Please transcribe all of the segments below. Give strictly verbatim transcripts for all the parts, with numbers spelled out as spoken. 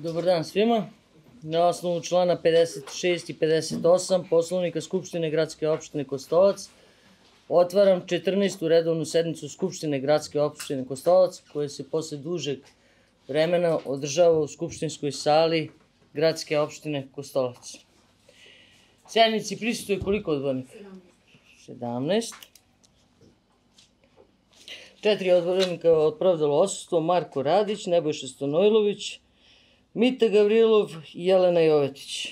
Dobar dan svima. Na osnovu člana pedeset šest i pedeset osam Poslovnika Skupštine Gradske opštine Kostolac otvaram četrnaestu redovnu sednicu Skupštine Gradske opštine Kostolac, koja se posle dužeg vremena održava u skupštinskoj sali Gradske opštine Kostolac. Sednici prisutuje koliko odbornika? sedamnaest. Četiri odbornika opravdalo odsustvo: Marko Radić, Nebojša Stanojlović, Mita Gavrilov i Jelena Jovetić.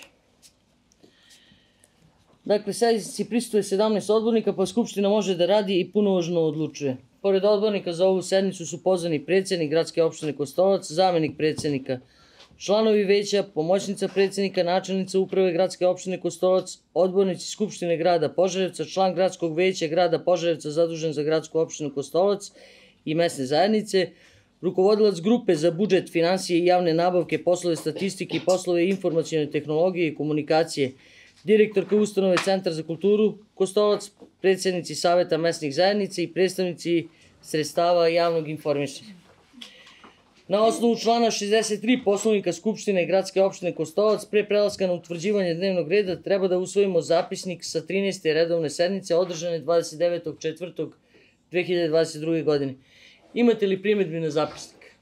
Dakle, sednici prisutuje sedamnaest odbornika, pa Skupština može da radi i punomoćno odlučuje. Pored odbornika za ovu sednicu su pozvani predsednik Gradske opštine Kostolac, zamenik predsednika, članovi veća, pomoćnica predsednika, načelnica uprave Gradske opštine Kostolac, odbornici Skupštine grada Požarevca, član Gradskog veća grada Požarevca zadužen za Gradsku opštinu Kostolac i mesne zajednice, rukovodilac grupe za budžet, finansije i javne nabavke, poslove statistike i poslove informacione tehnologije i komunikacije, direktorka ustanove Centar za kulturu Kostolac, predsednici Saveta mesnih zajednica i predstavnici sredstava javnog informisanja. Na osnovu člana šezdeset tri Poslovnika Skupštine Gradske opštine Kostolac, pre prelaska na utvrđivanje dnevnog reda, treba da usvojimo zapisnik sa trinaeste redovne sednice održane dvadeset devetog četvrtog dve hiljade dvadeset druge. godine. Imate li primedbi na zapisnik?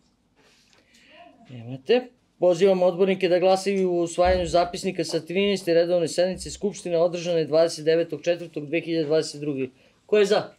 Nemate. Pozivam odbornike da glasaju u usvajanju zapisnika sa trinaeste redovne sednice Skupštine održane dvadeset devetog četvrtog dve hiljade dvadeset druge. Ko je za?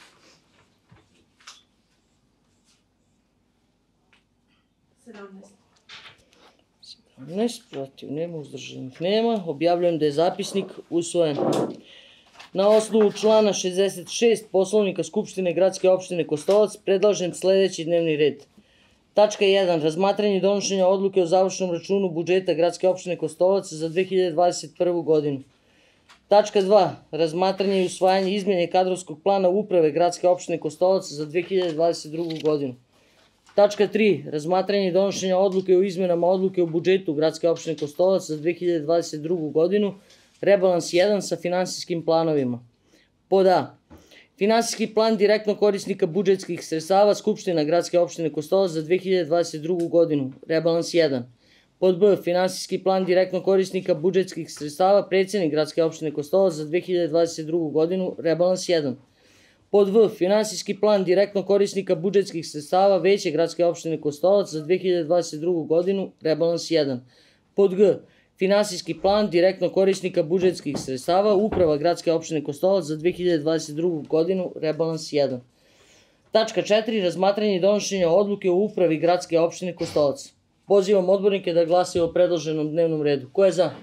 sedamnaest. Protiv nema, uzdržanih nema. Objavljujem da je zapisnik usvojen. Na osnovu člana šezdeset šest Poslovnika Skupštine Gradske opštine Kostolac predlažem sledeći dnevni red. Tačka jedan. Razmatranje i donošenje odluke o završnom računu budžeta Gradske opštine Kostolac za dve hiljade dvadeset prvu. godinu. Tačka dva. Razmatranje i usvajanje izmjene kadrovskog plana uprave Gradske opštine Kostolac za dve hiljade dvadeset drugu. godinu. Tačka tri. Razmatranje i donošenje odluke o izmjenama odluke o budžetu Gradske opštine Kostolac za dve hiljade dvadeset drugu. godinu. Rebalans jedan sa finansijskim planovima. Pod A. Finansijski plan direktno korisnika budžetskih sredstava Skupština Gradske opštine Kostolac za dve hiljade dvadeset drugu. godinu. Rebalans jedan. Pod B. Finansijski plan direktno korisnika budžetskih sredstava predsednik Gradske opštine Kostolac za dve hiljade dvadeset drugu. godinu. Rebalans jedan. Pod V. Finansijski plan direktno korisnika budžetskih sredstava Veće Gradske opštine Kostolac za dve hiljade dvadeset drugu. godinu. Rebalans jedan. Pod G. Finansijski plan direktno korisnika budžetskih sredstava Uprava Gradske opštine Kostolac za dve hiljade dvadeset drugu. godinu. Rebalans jedan. Tačka četiri. Razmatranje i donošenje odluke o Upravi Gradske opštine Kostolac. Pozivam odbornike da glasaju o predloženom dnevnom redu. Ko je za?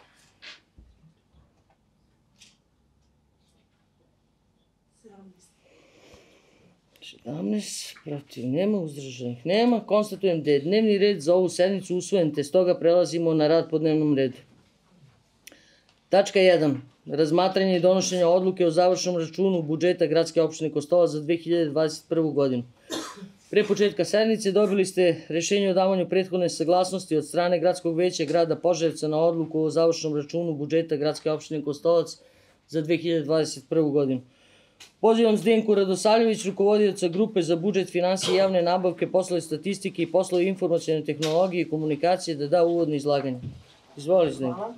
sedamnaest. Protiv nema, uzdržanih nema. Konstatujem da je dnevni red za ovu sednicu usvojen, te stoga prelazimo na rad po dnevnom redu. Tačka jedan. Razmatranje i donošenje odluke o završnom računu budžeta Gradske opštine Kostolac za dve hiljade dvadeset prvu. godinu. Pre početka sednice dobili ste rešenje o davanju prethodne saglasnosti od strane Gradskog veća grada Požarevca na odluku o završnom računu budžeta Gradske opštine Kostolac za dve hiljade dvadeset prvu. godinu. Pozivam Zdenku Radosavljević, rukovodioca grupe za budžet, finansije i javne nabavke, poslove statistike i poslove informacione tehnologije i komunikacije da da uvodno izlaganje. Izvoli, Zdenko.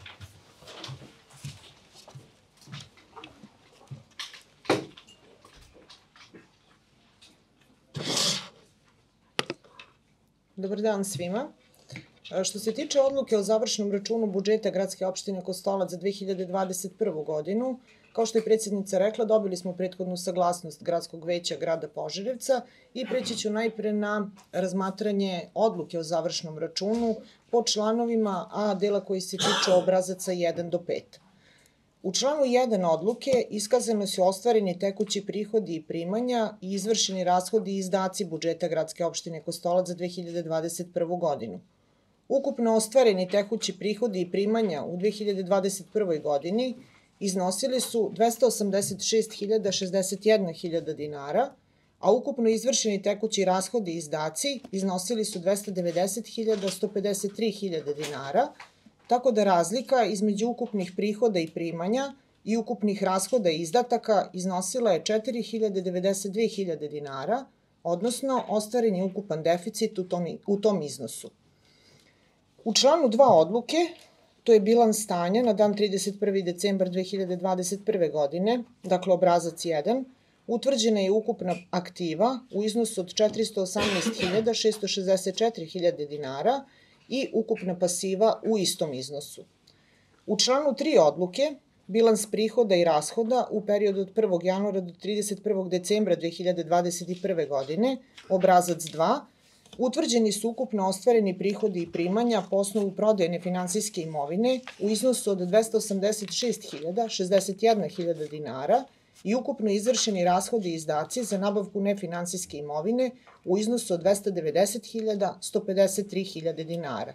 Dobar dan svima. Što se tiče odluke o završnom računu budžeta Gradske opštine Kostolac za dve hiljade dvadeset prvu. godinu, kao što je predsjednica rekla, dobili smo prethodnu saglasnost Gradskog veća grada Požarevca i preći ću najpre na razmatranje odluke o završnom računu po članovima, a dela koji se tiče obrazaca jedan do pet. U članu jedan odluke iskazano su ostvareni tekući prihodi i primanja i izvršeni rashodi i izdaci budžeta Gradske opštine Kostolac za dve hiljade dvadeset prvu. godinu. Ukupno ostvareni tekući prihodi i primanja u dve hiljade dvadeset prvoj. godini iznosili su dvesta osamdeset šest hiljada šezdeset jedna hiljada dinara, a ukupno izvršeni tekući rashodi i izdaci iznosili su dvesta devedeset hiljada sto pedeset tri hiljade dinara, tako da razlika između ukupnih prihoda i primanja i ukupnih rashoda i izdataka iznosila je četiri hiljade devedeset dve hiljade dinara, odnosno ostvaren je ukupan deficit u tom, u tom iznosu. U članu dva odluke, to je bilans stanja na dan trideset prvi decembar dve hiljade dvadeset prve. godine, dakle obrazac jedan, utvrđena je ukupna aktiva u iznosu od četiristo osamnaest hiljada šesto šezdeset četiri hiljade dinara i ukupna pasiva u istom iznosu. U članu tri odluke, bilans prihoda i rashoda u periodu od prvog januara do trideset prvog decembra dve hiljade dvadeset prve. godine, obrazac dva, utvrđeni su ukupno ostvareni prihodi i primanja po osnovu prodaje nefinansijske imovine u iznosu od dvesta osamdeset šest hiljada šezdeset jedna hiljada dinara i ukupno izvršeni rashodi i izdaci za nabavku nefinansijske imovine u iznosu od dvesta devedeset hiljada sto pedeset tri hiljade dinara.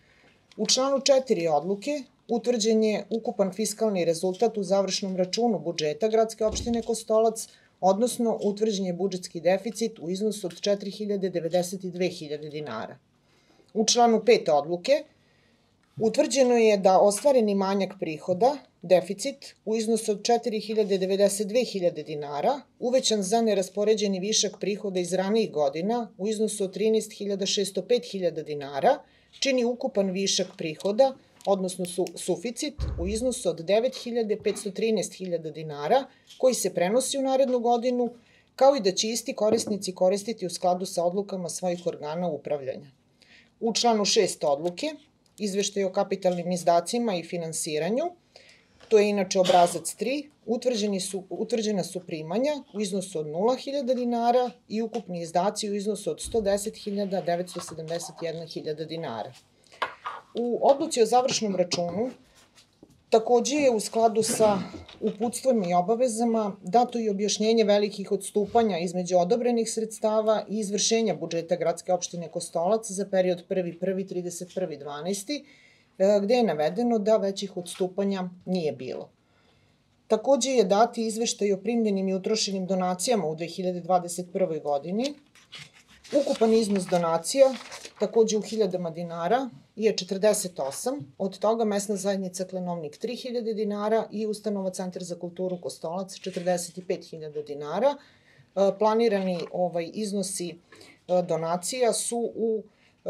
U članu četiri odluke utvrđen je ukupan fiskalni rezultat u završnom računu budžeta Gradske opštine Kostolac, odnosno utvrđen je budžetski deficit u iznosu od četiri hiljade devedeset dve hiljade dinara. U članu pet odluke utvrđeno je da ostvareni manjak prihoda, deficit, u iznosu od četiri hiljade devedeset dve hiljade dinara, uvećan za neraspoređeni višak prihoda iz ranijih godina u iznosu od trinaest hiljada šesto pet hiljada dinara, čini ukupan višak prihoda, odnosno su, suficit, u iznosu od devet hiljada petsto trinaest hiljada dinara, koji se prenosi u narednu godinu, kao i da će isti korisnici koristiti u skladu sa odlukama svojih organa upravljanja. U članu šest odluke, izveštaj o kapitalnim izdacima i finansiranju, to je inače obrazac tri, utvrđeni su, utvrđena su primanja u iznosu od nula hiljada dinara i ukupni izdaci u iznosu od sto deset hiljada devetsto sedamdeset jedna hiljada dinara. U odluci o završnom računu takođe je u skladu sa uputstvom i obavezama dato i objašnjenje velikih odstupanja između odobrenih sredstava i izvršenja budžeta Gradske opštine Kostolac za period prvi prvog do trideset prvog decembra, gde je navedeno da većih odstupanja nije bilo. Takođe je dati izveštaj o primljenim i utrošenim donacijama u dve hiljade dvadeset prvoj. godini. Ukupan iznos donacija, takođe u hiljadama dinara, je četrdeset osam, od toga mesna zajednica Klenovnik tri hiljade dinara i ustanova Centar za kulturu Kostolac četrdeset pet hiljada dinara. Planirani ovaj, iznosi donacija su u,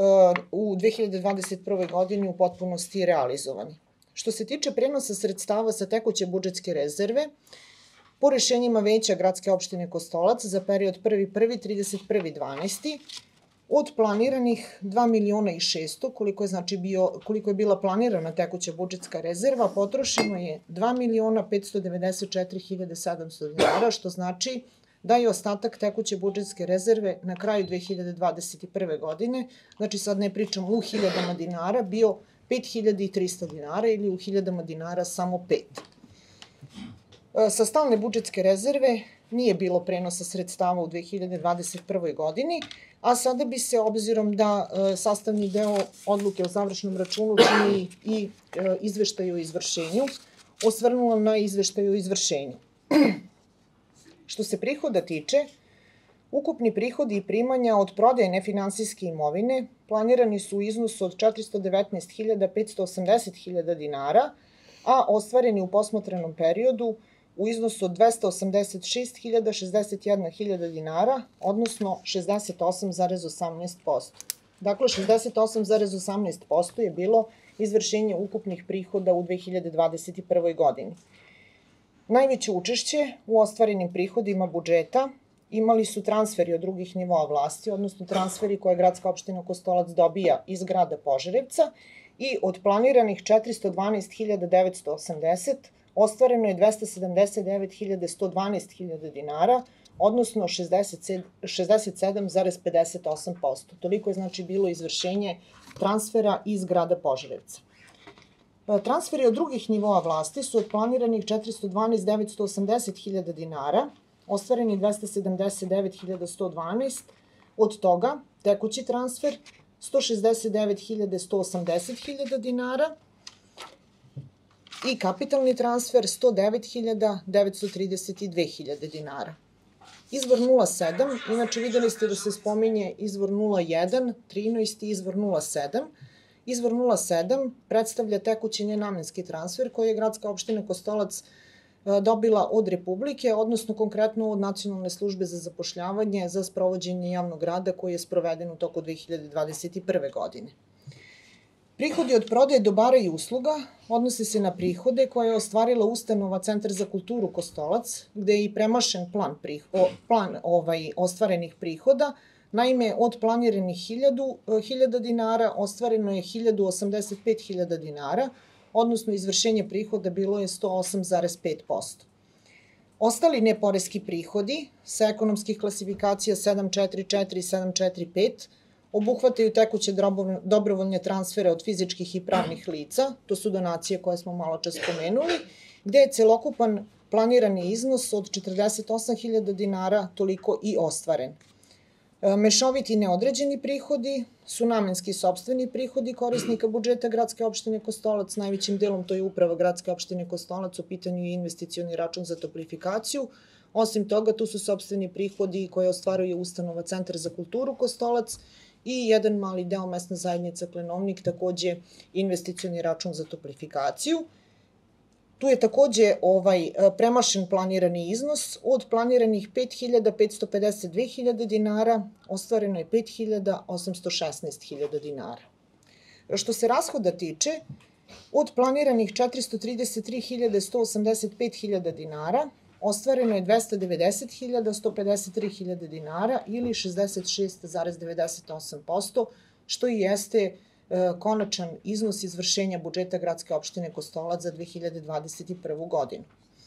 u dve hiljade dvadeset prvoj. godini u potpunosti realizovani. Što se tiče prenosa sredstava sa tekuće budžetske rezerve, po rešenjima Veća Gradske opštine Kostolac za period prvi prvog do trideset prvog decembra, od planiranih dva miliona i šesto, koliko je, znači bio, koliko je bila planirana tekuća budžetska rezerva, potrošeno je dva miliona petsto devedeset četiri hiljade sedamsto dinara, što znači da je ostatak tekuće budžetske rezerve na kraju dve hiljade dvadeset prve. godine, znači sad ne pričam u hiljadama dinara, bio pet hiljada trista dinara ili u hiljadama dinara samo pet. Sa stalne budžetske rezerve nije bilo prenosa sredstava u dve hiljade dvadeset prvoj. godini, a sada bi se, obzirom da sastavni deo odluke o završnom računu čini i izveštaj o izvršenju, osvrnula na izveštaj o izvršenju. Što se prihoda tiče, ukupni prihodi i primanja od prodaje nefinansijske imovine planirani su u iznosu od četiristo devetnaest hiljada petsto osamdeset hiljada dinara, a ostvareni u posmatranom periodu u iznosu od dvesta osamdeset šest hiljada šezdeset jedna hiljada dinara, odnosno šezdeset osam zarez osamnaest posto. Dakle, šezdeset osam zarez osamnaest posto je bilo izvršenje ukupnih prihoda u dve hiljade dvadeset prvoj. godini. Najveće učešće u ostvarenim prihodima budžeta imali su transferi od drugih nivoa vlasti, odnosno transferi koje Gradska opština Kostolac dobija iz grada Požarevca, i od planiranih četiristo dvanaest hiljada devetsto osamdeset ostvareno je dvesta sedamdeset devet hiljada sto dvanaest hiljada dinara, odnosno šezdeset sedam zarez pedeset osam posto. Toliko je znači bilo izvršenje transfera iz grada Požarevca. Transferi od drugih nivoa vlasti su od planiranih četiristo dvanaest hiljada devetsto osamdeset hiljada dinara, ostvareni dvesta sedamdeset devet hiljada sto dvanaest, od toga tekući transfer sto šezdeset devet hiljada sto osamdeset hiljada dinara i kapitalni transfer sto devet hiljada devetsto trideset dve hiljade dinara. Izvor nula sedam, inače videli ste da se spominje izvor nula jedan, trinaest i izvor nula sedam. Izvor nula sedam predstavlja tekući nenamenski transfer koji je Gradska opština Kostolac dobila od Republike, odnosno konkretno od Nacionalne službe za zapošljavanje za sprovođenje javnog rada koji je sproveden u toku dve hiljade dvadeset prve. godine. Prihodi od prodaje dobara i usluga odnose se na prihode koje je ostvarila ustanova Centar za kulturu Kostolac, gde je i premašen plan, priho, plan ovaj, ostvarenih prihoda. Naime, od planiranih hiljadu dinara ostvareno je hiljadu osamdeset pet hiljada dinara, odnosno izvršenje prihoda bilo je sto osam zarez pet posto. Ostali neporeski prihodi sa ekonomskih klasifikacija sedam četiri četiri i sedam četiri pet obuhvataju tekuće dobrovoljne transfere od fizičkih i pravnih lica, to su donacije koje smo malo čas spomenuli, gde je celokupan planirani iznos od četrdeset osam hiljada dinara toliko i ostvaren. Mešoviti neodređeni prihodi su namenski sopstveni prihodi korisnika budžeta Gradske opštine Kostolac, najvećim delom to je uprava Gradske opštine Kostolac, u pitanju je investicioni račun za toplifikaciju. Osim toga, tu su sopstveni prihodi koje ostvaruje ustanova Centar za kulturu Kostolac i jedan mali deo mesna zajednica Klenovnik, takođe investicioni račun za toplifikaciju. Tu je takođe ovaj, premašen planirani iznos. Od planiranih pet hiljada petsto pedeset dve hiljade dinara ostvareno je pet hiljada osamsto šesnaest hiljada dinara. Što se rashoda tiče, od planiranih četiristo trideset tri hiljade sto osamdeset pet hiljada dinara ostvareno je dvesta devedeset hiljada sto pedeset tri hiljade dinara ili šezdeset šest zarez devedeset osam posto, što i jeste konačan iznos izvršenja budžeta Gradske opštine Kostolac za dve hiljade dvadeset prvu. godinu.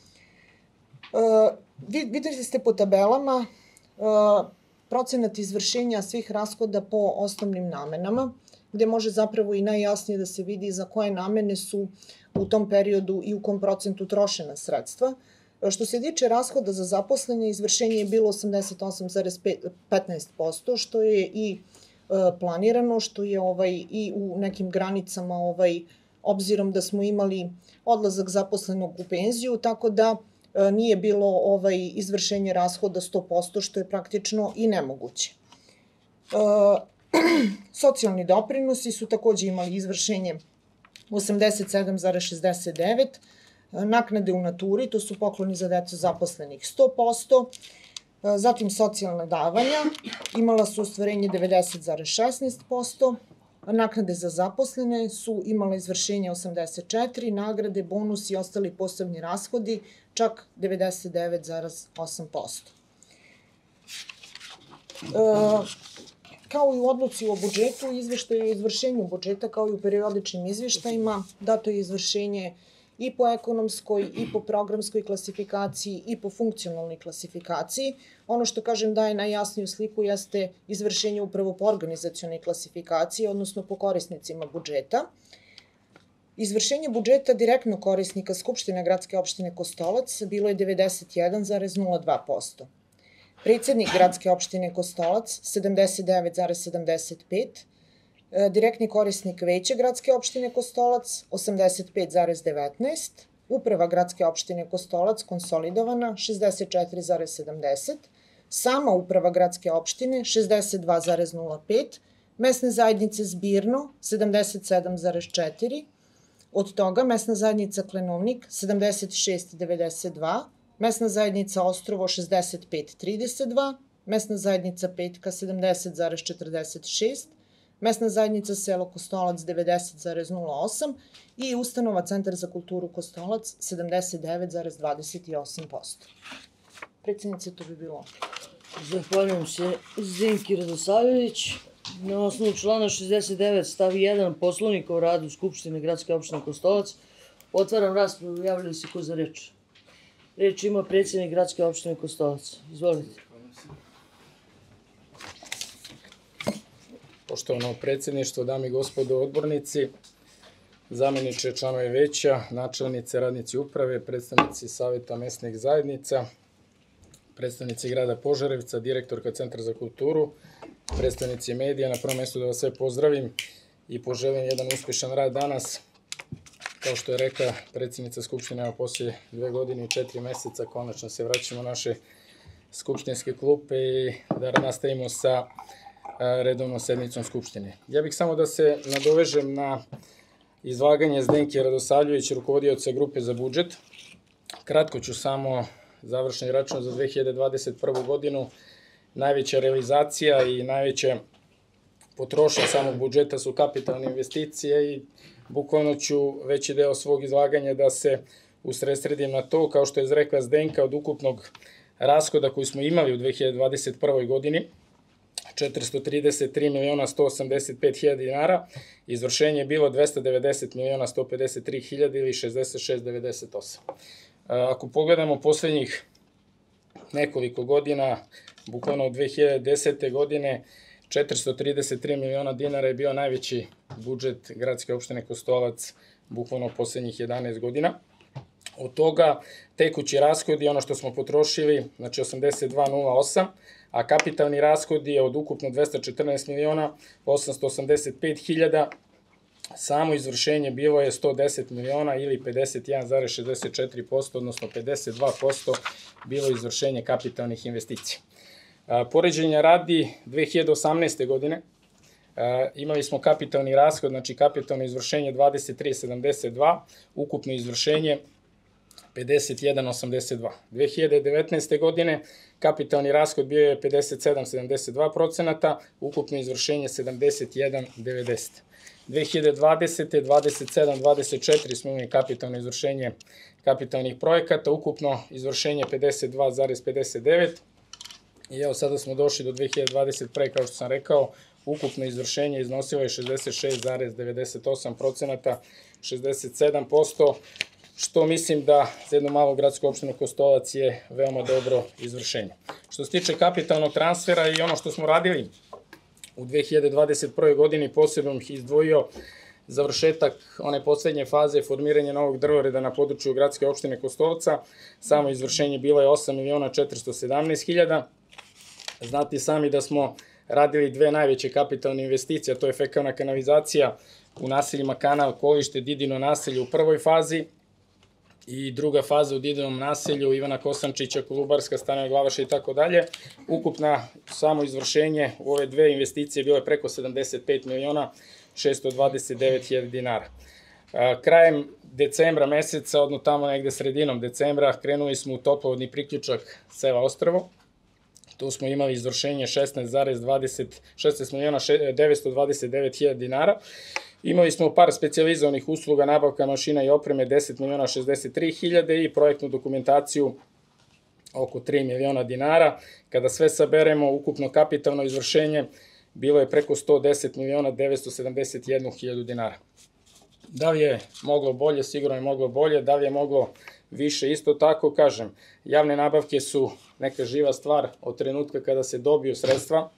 Videli ste po tabelama procenat izvršenja svih rashoda po osnovnim namenama, gde može zapravo i najjasnije da se vidi za koje namene su u tom periodu i u kom procentu trošena sredstva. Što se tiče rashoda za zaposlene, izvršenje je bilo osamdeset osam zarez petnaest posto, što je i planirano, što je ovaj, i u nekim granicama, ovaj, obzirom da smo imali odlazak zaposlenog u penziju, tako da nije bilo ovaj, izvršenje rashoda sto posto, što je praktično i nemoguće. Socijalni doprinosi su takođe imali izvršenje osamdeset sedam zarez šezdeset devet, naknade u naturi, to su pokloni za decu zaposlenih sto posto, zatim socijalna davanja, imala su ostvarenje devedeset zarez šesnaest posto, naknade za zaposlene su imala izvršenje osamdeset četiri, nagrade, bonus i ostali posebni rashodi čak devedeset devet zarez osam posto. Kao i u odluci o budžetu, izveštaju o izvršenju budžeta, kao i u periodičnim izveštajima, dato je izvršenje i po ekonomskoj, i po programskoj klasifikaciji, i po funkcionalnoj klasifikaciji. Ono što, kažem, daje najjasniju sliku jeste izvršenje upravo po organizacionoj klasifikaciji, odnosno po korisnicima budžeta. Izvršenje budžeta direktno korisnika Skupštine Gradske opštine Kostolac bilo je devedeset jedan zarez nula dva posto. Predsednik Gradske opštine Kostolac sedamdeset devet zarez sedamdeset pet, direktni korisnik Veće Gradske opštine Kostolac osamdeset pet zarez devetnaest, Uprava Gradske opštine Kostolac konsolidovana šezdeset četiri zarez sedamdeset, sama Uprava Gradske opštine šezdeset dva zarez nula pet, mesne zajednice zbirno sedamdeset sedam zarez četiri, od toga mesna zajednica Klenovnik sedamdeset šest zarez devedeset dva, mesna zajednica Ostrovo šezdeset pet zarez trideset dva, mesna zajednica Petka sedamdeset zarez četrdeset šest, mesna zajednica Selo Kostolac devedeset zarez nula osam i ustanova Centar za kulturu Kostolac sedamdeset devet zarez dvadeset osam posto. Predsjednice, to bi bilo. Zahvaljujem se Zdenki Radosavljević. Na osnovu člana šezdeset devet stav jedan Poslovnika o radu Skupštine Gradske opštine Kostolac otvaram raspravu. Javljaju se ko za reč? Reč ima predsjednik Gradske opštine Kostolac. Izvolite. Poštovano predsjedništvo, dame i gospodo odbornici, zamjeniče članove veća, načelnice, radnici uprave, predstavnici Saveta mesnih zajednica, predstavnici grada Požarevca, direktorka Centra za kulturu, predstavnici medija, na prvom mjestu da vas sve pozdravim i poželim jedan uspješan rad danas. Kao što je rekla predsjednica Skupštine, evo poslije dve godine i četiri mjeseca konačno se vraćamo u naše skupštinske klupe i da nastavimo sa redovnom sednicom Skupštine. Ja bih samo da se nadovežem na izlaganje Zdenke Radosavljević, rukovodioca grupe za budžet. Kratko ću samo završni račun za dve hiljade dvadeset prvu. godinu, najveća realizacija i najveća potrošnja samog budžeta su kapitalne investicije i bukvalno ću veći deo svog izlaganja da se usredsredim na to, kao što je izrekla Zdenka, od ukupnog rashoda koji smo imali u dve hiljade dvadeset prvoj godini, četiristo trideset tri miliona sto osamdeset pet hiljada dinara, izvršenje je bilo dvesta devedeset miliona sto pedeset tri hiljade ili šezdeset šest zarez devedeset osam. Ako pogledamo poslednjih nekoliko godina, bukvalno od dve hiljade desete godine, četiristo trideset tri miliona dinara je bio najveći budžet gradske opštine Kostolac, bukvalno poslednjih jedanaest godina. Od toga tekući rashodi, ono što smo potrošili, znači osamdeset dva zarez nula osam, a kapitalni rashodi je od ukupno dvesta četrnaest miliona osamsto osamdeset pet hiljada, samo izvršenje bilo je sto deset miliona ili pedeset jedan zarez šezdeset četiri posto, odnosno pedeset dva posto bilo izvršenje kapitalnih investicija. Poređenja radi, dve hiljade osamnaeste. godine imali smo kapitalni rashod, znači kapitalno izvršenje dvadeset tri zarez sedamdeset dva, ukupno izvršenje pedeset jedan zarez osamdeset dva. dve hiljade devetnaeste. godine kapitalni rashod bio je pedeset sedam zarez sedamdeset dva procenata, ukupno izvršenje sedamdeset jedan zarez devedeset. dve hiljade dvadesete. dvadeset sedam zarez dvadeset četiri smo imali kapitalno izvršenje kapitalnih projekata, ukupno izvršenje pedeset dva zarez pedeset devet. I evo sada smo došli do dve hiljade dvadeset prve. Kao što sam rekao, ukupno izvršenje iznosilo je šezdeset šest zarez devedeset osam procenata, šezdeset sedam posto, što mislim da za jednu malu gradsku opštinu Kostolac je veoma dobro izvršenje. Što se tiče kapitalnog transfera i ono što smo radili u dve hiljade dvadeset prvoj. godini, posebno bih izdvojio završetak one poslednje faze formiranja novog drvoreda na području gradske opštine Kostolca. Samo izvršenje bilo je osam miliona četiristo sedamnaest hiljada. Znate sami da smo radili dve najveće kapitalne investicije, a to je fekalna kanalizacija u naseljima Kanal, Kolište, Didino naselje u prvoj fazi i druga faza u Didinom naselju, Ivana Kosančića, Kolubarska, Stanove Glavaša i tako dalje. Ukupna samo izvršenje u ove dve investicije bilo je preko sedamdeset pet miliona šesto dvadeset devet hiljada dinara. Krajem decembra meseca, odnosno tamo negde sredinom decembra, krenuli smo u toplovodni priključak Sela Ostrvo. Tu smo imali izvršenje šesnaest miliona devetsto dvadeset devet hiljada dinara. Imali smo par specijalizovanih usluga, nabavka mašina i opreme deset miliona šezdeset tri hiljade i projektnu dokumentaciju oko tri miliona dinara. Kada sve saberemo, ukupno kapitalno izvršenje bilo je preko sto deset miliona devetsto sedamdeset jednu hiljadu dinara. Da li je moglo bolje? Sigurno je moglo bolje. Da li je moglo više? Isto tako, kažem, javne nabavke su neka živa stvar od trenutka kada se dobiju sredstva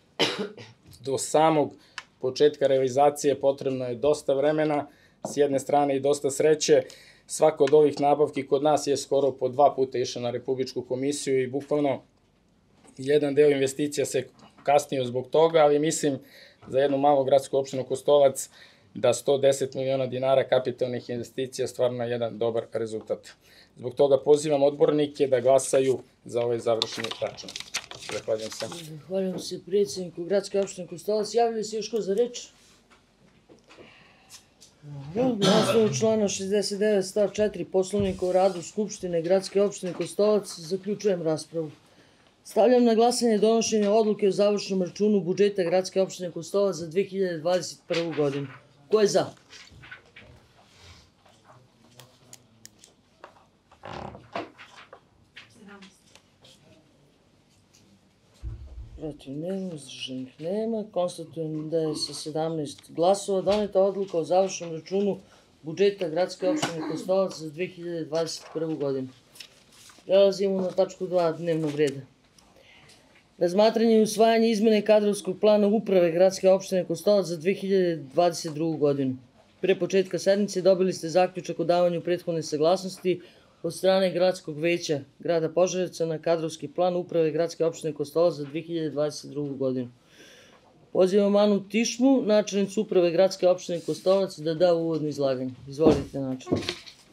do samog početka realizacije potrebno je dosta vremena, s jedne strane i dosta sreće. Svako od ovih nabavki kod nas je skoro po dva puta išao na Republičku komisiju i bukvalno jedan deo investicija se kasnio zbog toga, ali mislim za jednu malu gradsku opštinu Kostolac da sto deset miliona dinara kapitalnih investicija stvarno je jedan dobar rezultat. Zbog toga pozivam odbornike da glasaju za ovaj završeni račun. Zahvaljujem se. Zahvaljujem se predsjedniku gradske opštine Kostolac. Javljaju se još ko za reč? Na osnovu člana šezdeset devet stav četiri Poslovnika o radu Skupštine gradske opštine Kostolac zaključujem raspravu. Stavljam na glasanje donošenje odluke o završnom računu budžeta gradske opštine Kostolac za dve hiljade dvadeset prvu. godinu. Ko je za? Protiv nema, uzdržanih nema. Konstatujem da je sa sedamnaest glasova doneta odluka o završnom računu budžeta gradske opštine Kostolac za dve hiljade dvadeset prvu. godinu. Prelazimo na tačku dva dnevnog reda. Razmatranje i usvajanje izmene kadrovskog plana uprave gradske opštine Kostolac za dve hiljade dvadeset drugu. godinu. Pre početka sednice dobili ste zaključak o davanju prethodne saglasnosti od strane Gradskog veća grada Požarevca na kadrovski plan uprave gradske opštine Kostolac za dve hiljade dvadeset drugu. godinu. Pozivam Anu Tišmu, načelnicu uprave gradske opštine Kostolac, da da uvodno izlaganje. Izvolite, načelnice.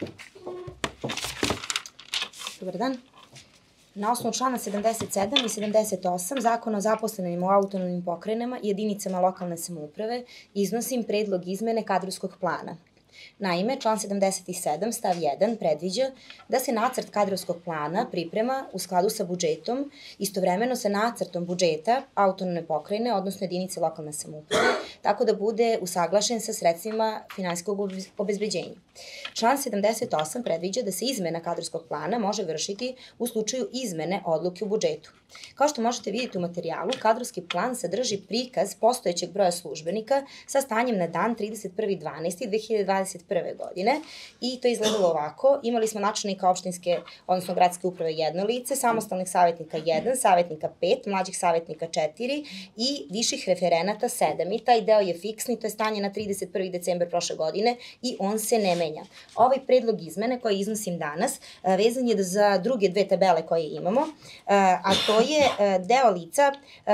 Dobar dan. Na osnovu člana sedamdeset sedam i sedamdeset osam Zakona o zaposlenim u autonomnim pokrajinama i jedinicama lokalne samouprave iznosim predlog izmene kadrovskog plana. Naime, član sedamdeset sedam stav jedan predviđa da se nacrt kadrovskog plana priprema u skladu sa budžetom, istovremeno sa nacrtom budžeta autonomne pokrajine, odnosno jedinice lokalne samouprave, tako da bude usaglašen sa sredstvima finansijskog obezbeđenja. Član sedamdeset osam predviđa da se izmena kadrovskog plana može vršiti u slučaju izmene odluke u budžetu. Kao što možete vidjeti u materijalu, kadrovski plan sadrži prikaz postojećeg broja službenika sa stanjem na dan trideset prvi decembar dve hiljade dvadeset prve. godine i to je izgledalo ovako. Imali smo načelnika opštinske, odnosno gradske uprave jedno lice, samostalnih savjetnika jedan, savjetnika pet, mlađih savjetnika četiri i viših referenata sedam. I taj deo je fiksni, to je stanje na trideset prvi decembar prošle godine i on se ne menja. Ovaj predlog izmene koji iznosim danas vezan je za druge dve tabele koje imamo, a to je deo lica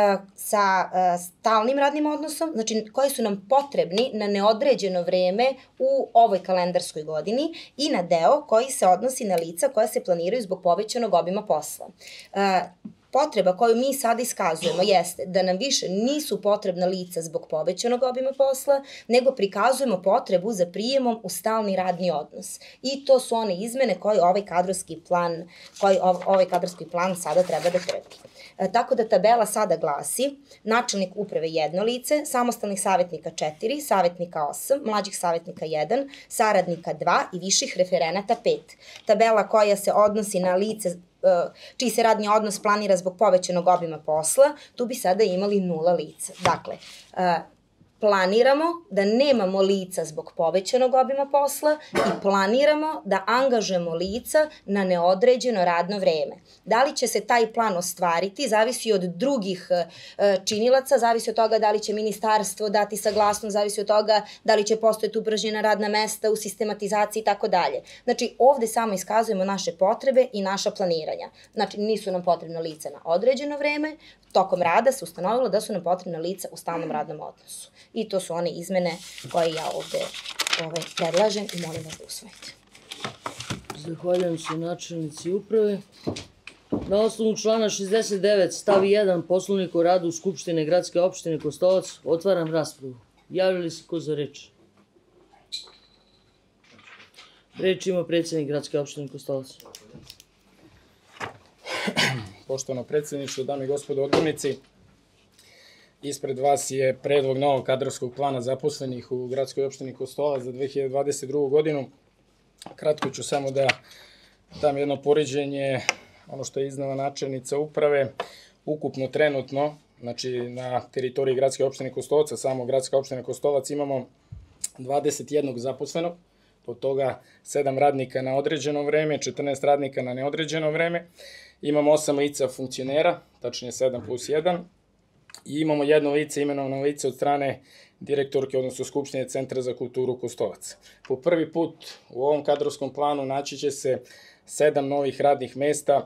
sa stalnim radnim odnosom, znači koji su nam potrebni na neodređeno vreme u ovoj kalendarskoj godini i na deo koji se odnosi na lica koja se planiraju zbog povećanog obima posla. Potreba koju mi sada iskazujemo jeste da nam više nisu potrebna lica zbog povećanog obima posla, nego prikazujemo potrebu za prijemom u stalni radni odnos. I to su one izmene koje ovaj kadrovski plan, koji ovaj kadrovski plan sada treba da trpi. E, tako da tabela sada glasi: načelnik uprave jedno lice, samostalnih savjetnika četiri, savjetnika osam, mlađih savjetnika jedan, saradnika dva i viših referenata pet. Tabela koja se odnosi na lice čiji se radni odnos planira zbog povećanog obima posla, tu bi sada imali nula lica. Dakle, planiramo da nemamo lica zbog povećanog obima posla i planiramo da angažujemo lica na neodređeno radno vreme. Da li će se taj plan ostvariti, zavisi od drugih činilaca, zavisi od toga da li će ministarstvo dati saglasnost, zavisi od toga da li će postojati upražnjena radna mesta u sistematizaciji i tako dalje. Znači, ovde samo iskazujemo naše potrebe i naša planiranja. Znači, nisu nam potrebna lica na određeno vreme, tokom rada se ustanovilo da su nam potrebna lica u stalnom radnom odnosu. I to su one izmene koje ja ovde ove, predlažem i molim vas da usvojite. Zahvaljujem se načelnici uprave. Na osnovu člana šezdeset devet stav jedan Poslovnika o radu Skupštine gradske opštine Kostolac otvaram raspravu. Javlja li se ko za reč? Reč ima predsjednik gradske opštine Kostolac. Poštovano predsjedništvo, dame i gospodo odbornici, ispred vas je predlog novog kadrovskog plana zaposlenih u gradskoj opštini Kostolac za dve hiljade dvadeset drugu. godinu. Kratko ću samo da dam jedno poređenje, ono što je iznala načelnica uprave. Ukupno trenutno, znači na teritoriji gradske opštine Kostolac, samo gradska opština Kostolac, imamo dvadeset jednog zaposlenog, od toga sedam radnika na određeno vreme, četrnaest radnika na neodređeno vreme. Imamo osam lica funkcionera, tačnije sedam plus jedan, i imamo jedno lice, imenovano lice od strane direktorke, odnosno Skupštine Centra za kulturu Kostolac. Po prvi put u ovom kadrovskom planu naći će se sedam novih radnih mesta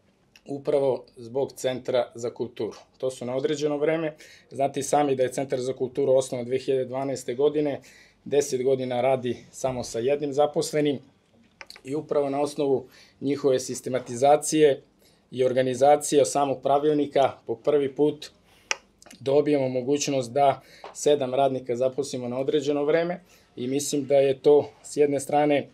upravo zbog Centra za kulturu. To su na određeno vreme. Znate i sami da je Centar za kulturu osnovan dve hiljade dvanaeste. godine, deset godina radi samo sa jednim zaposlenim i upravo na osnovu njihove sistematizacije i organizacije samog pravilnika po prvi put dobijemo mogućnost da sedam radnika zaposlimo na određeno vreme i mislim da je to s jedne strane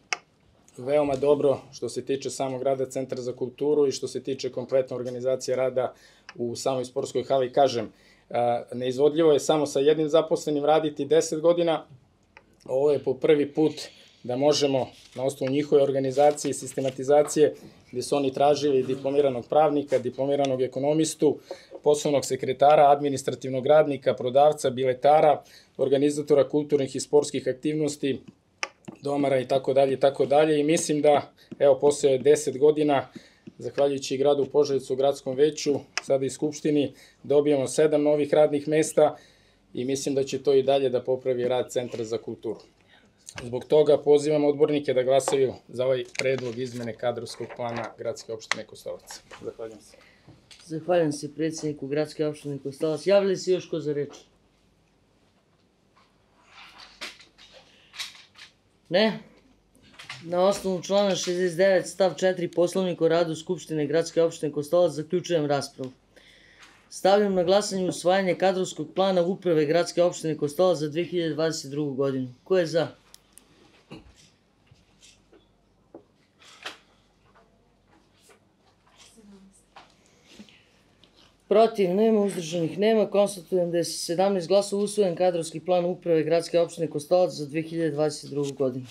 veoma dobro što se tiče samog rada Centra za kulturu i što se tiče kompletne organizacije rada u samoj sportskoj hali. Kažem, neizvodljivo je samo sa jednim zaposlenim raditi deset godina, ovo je po prvi put da možemo na osnovu njihove organizacije i sistematizacije, gde su oni tražili diplomiranog pravnika, diplomiranog ekonomistu, poslovnog sekretara, administrativnog radnika, prodavca, biletara, organizatora kulturnih i sportskih aktivnosti, domara i tako dalje i tako dalje. I mislim da, evo, posle deset godina, zahvaljujući gradu Požarevcu, gradskom veću, sada i Skupštini, dobijamo sedam novih radnih mesta i mislim da će to i dalje da popravi rad Centra za kulturu. Zbog toga pozivam odbornike da glasaju za ovaj predlog izmene kadrovskog plana gradske opštine Kostolac. Zahvaljujem se. Zahvaljujem se predsjedniku gradske opštine Kostolac. Javlja li se još ko za reč? Ne? Na osnovu člana šezdeset devet stav četiri Poslovnika o radu Skupštine gradske opštine Kostolac zaključujem raspravu. Stavljam na glasanje usvajanje kadrovskog plana uprave gradske opštine Kostolac za dve hiljade dvadeset drugu. godinu. Ko je za? Protiv nema, uzdržanih nema. Konstatujem da je sa sedamnaest glasova usvojen kadrovski plan uprave gradske opštine Kostolac za dve hiljade dvadeset drugu. godinu.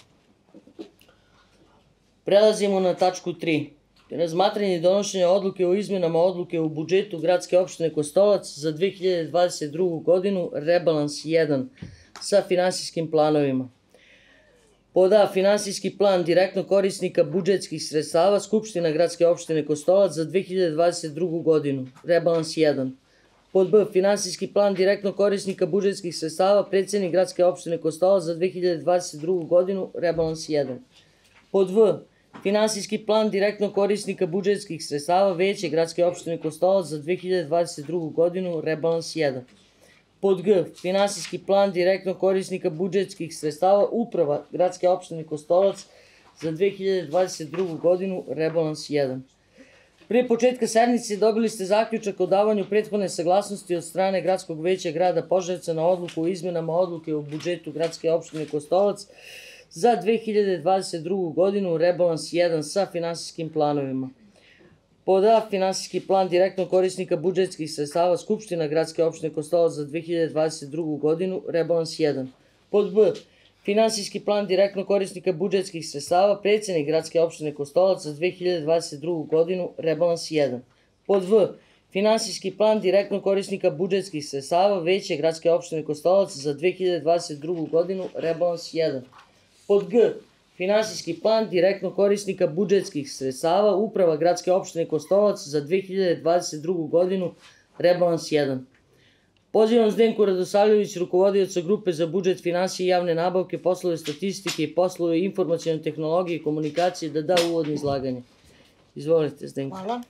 Prelazimo na tačku tri. Razmatranje i donošenje odluke o izmenama odluke u budžetu gradske opštine Kostolac za dve hiljade dvadeset drugu. godinu, rebalans jedan sa finansijskim planovima. Pod A. Finansijski plan direktnog korisnika budžetskih sredstava Skupština gradske opštine Kostolac za dve hiljade dvadeset drugu. godinu, rebalans jedan. Pod B. Finansijski plan direktnog korisnika budžetskih sredstava predsjednik gradske opštine Kostolac za dve hiljade dvadeset drugu. godinu, rebalans jedan. Pod V. Finansijski plan direktnog korisnika budžetskih sredstava Veće gradske opštine Kostolac za dve hiljade dvadeset drugu. godinu, rebalans jedan. Pod G. Finansijski plan direktnog korisnika budžetskih sredstava Uprava gradske opštine Kostolac za dve hiljade dvadeset drugu. godinu, rebalans jedan. Prije početka sednice dobili ste zaključak o davanju prethodne saglasnosti od strane Gradskog veća grada Požarevca na odluku o izmenama odluke u budžetu gradske opštine Kostolac za dve hiljade dvadeset drugu. godinu, rebalans jedan sa finansijskim planovima. Pod A. Finansijski plan direktnog korisnika budžetskih sredstava Skupština gradske opštine Kostolac za dve hiljade dvadeset drugu. godinu, rebalans jedan. Pod B. Finansijski plan direktnog korisnika budžetskih sredstava predsjednik gradske opštine Kostolac za dve hiljade dvadeset drugu. godinu, rebalans jedan. Pod V. Finansijski plan direktnog korisnika budžetskih sredstava Veće gradske opštine Kostolac za dve hiljade dvadeset drugu. godinu, rebalans jedan. Pod G. Finansijski plan direktnog korisnika budžetskih sredstava Uprava gradske opštine Kostolac za dve hiljade dvadeset drugu. godinu, rebalans jedan. Pozivam Zdenku Radosavljević, rukovodioca Grupe za budžet, finansije i javne nabavke, poslove statistike i poslove informacione tehnologije i komunikacije da da uvodno izlaganje. Izvolite, Zdenko. Hvala.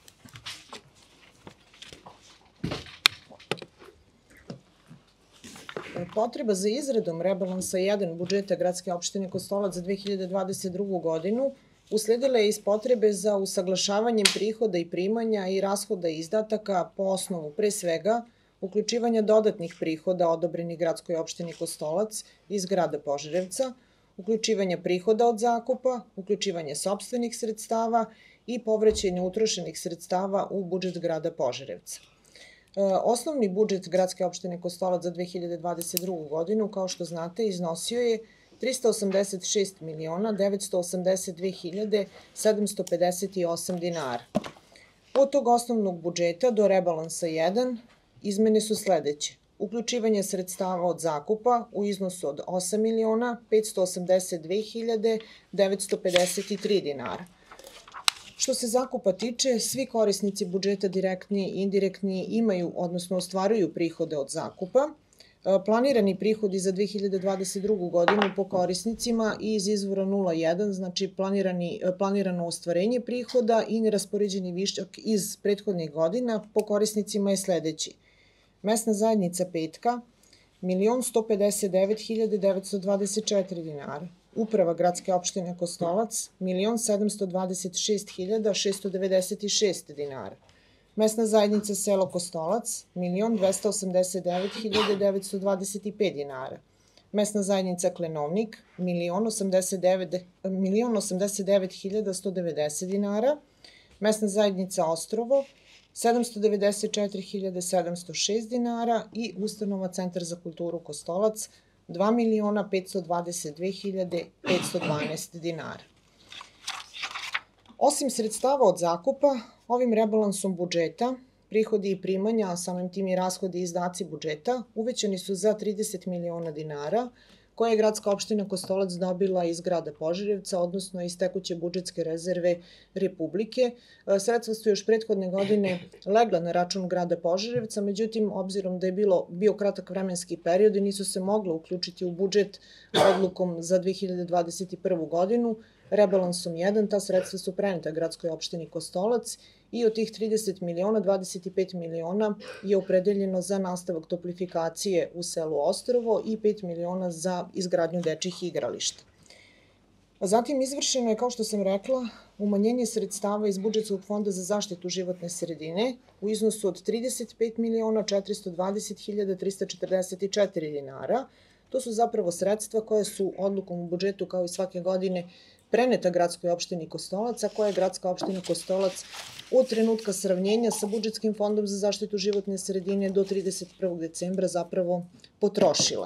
Potreba za izradom rebalansa jedan budžeta gradske opštine Kostolac za dve hiljade dvadeset drugu. godinu usledila je iz potrebe za usaglašavanjem prihoda i primanja i rashoda i izdataka po osnovu, pre svega, uključivanja dodatnih prihoda odobrenih gradskoj opštini Kostolac iz grada Požarevca, uključivanja prihoda od zakupa, uključivanje sopstvenih sredstava i povraćanje utrošenih sredstava u budžet grada Požarevca. Osnovni budžet gradske opštine Kostolac za dve hiljade dvadeset drugu. godinu, kao što znate, iznosio je trista osamdeset šest miliona devetsto osamdeset dve hiljade sedamsto pedeset osam dinara. Od tog osnovnog budžeta do rebalansa jedan izmene su sledeće. Uključivanje sredstava od zakupa u iznosu od osam miliona petsto osamdeset dve hiljade devetsto pedeset tri dinara. Što se zakupa tiče, svi korisnici budžeta direktni i indirektni imaju, odnosno ostvaruju prihode od zakupa. Planirani prihodi za dve hiljade dvadeset drugu. godinu po korisnicima i iz izvora nula jedan, znači planirani, planirano ostvarenje prihoda i neraspoređeni višak iz prethodnih godina po korisnicima je sledeći. Mesna zajednica Petka, milion sto pedeset devet hiljada devetsto dvadeset četiri dinara. Uprava gradske opštine Kostolac, milion sedamsto dvadeset šest hiljada šesto devedeset šest dinara. Mesna zajednica selo Kostolac, milion dvesta osamdeset devet hiljada devetsto dvadeset pet dinara. Mesna zajednica Klenovnik, milion osamdeset devet hiljada sto devedeset dinara. Mesna zajednica Ostrovo, sedamsto devedeset četiri hiljade sedamsto šest dinara i ustanova Centar za kulturu Kostolac, dva miliona petsto dvadeset dve hiljade petsto dvanaest dinara. Osim sredstava od zakupa, ovim rebalansom budžeta, prihodi i primanja, a samim tim i rashodi i izdaci budžeta, uvećani su za trideset miliona dinara, koje je gradska opština Kostolac dobila iz grada Požarevca, odnosno iz tekuće budžetske rezerve Republike. Sredstva su još prethodne godine legla na račun grada Požarevca, međutim, obzirom da je bilo, bio kratak vremenski period i nisu se mogle uključiti u budžet odlukom za dve hiljade dvadeset prvu. godinu, rebalansom jedan ta sredstva su preneta gradskoj opštini Kostolac i od tih trideset miliona, dvadeset pet miliona je opredeljeno za nastavak toplifikacije u selu Ostrovo i pet miliona za izgradnju dečjih igrališta. Zatim izvršeno je, kao što sam rekla, umanjenje sredstava iz budžetskog fonda za zaštitu životne sredine u iznosu od trideset pet miliona četiristo dvadeset hiljada trista četrdeset četiri dinara. To su zapravo sredstva koje su odlukom u budžetu, kao i svake godine, preneta gradskoj opštini Kostolac, a koje je gradska opština Kostolac od trenutka sravnjenja sa budžetskim fondom za zaštitu životne sredine do trideset prvog decembra zapravo potrošila.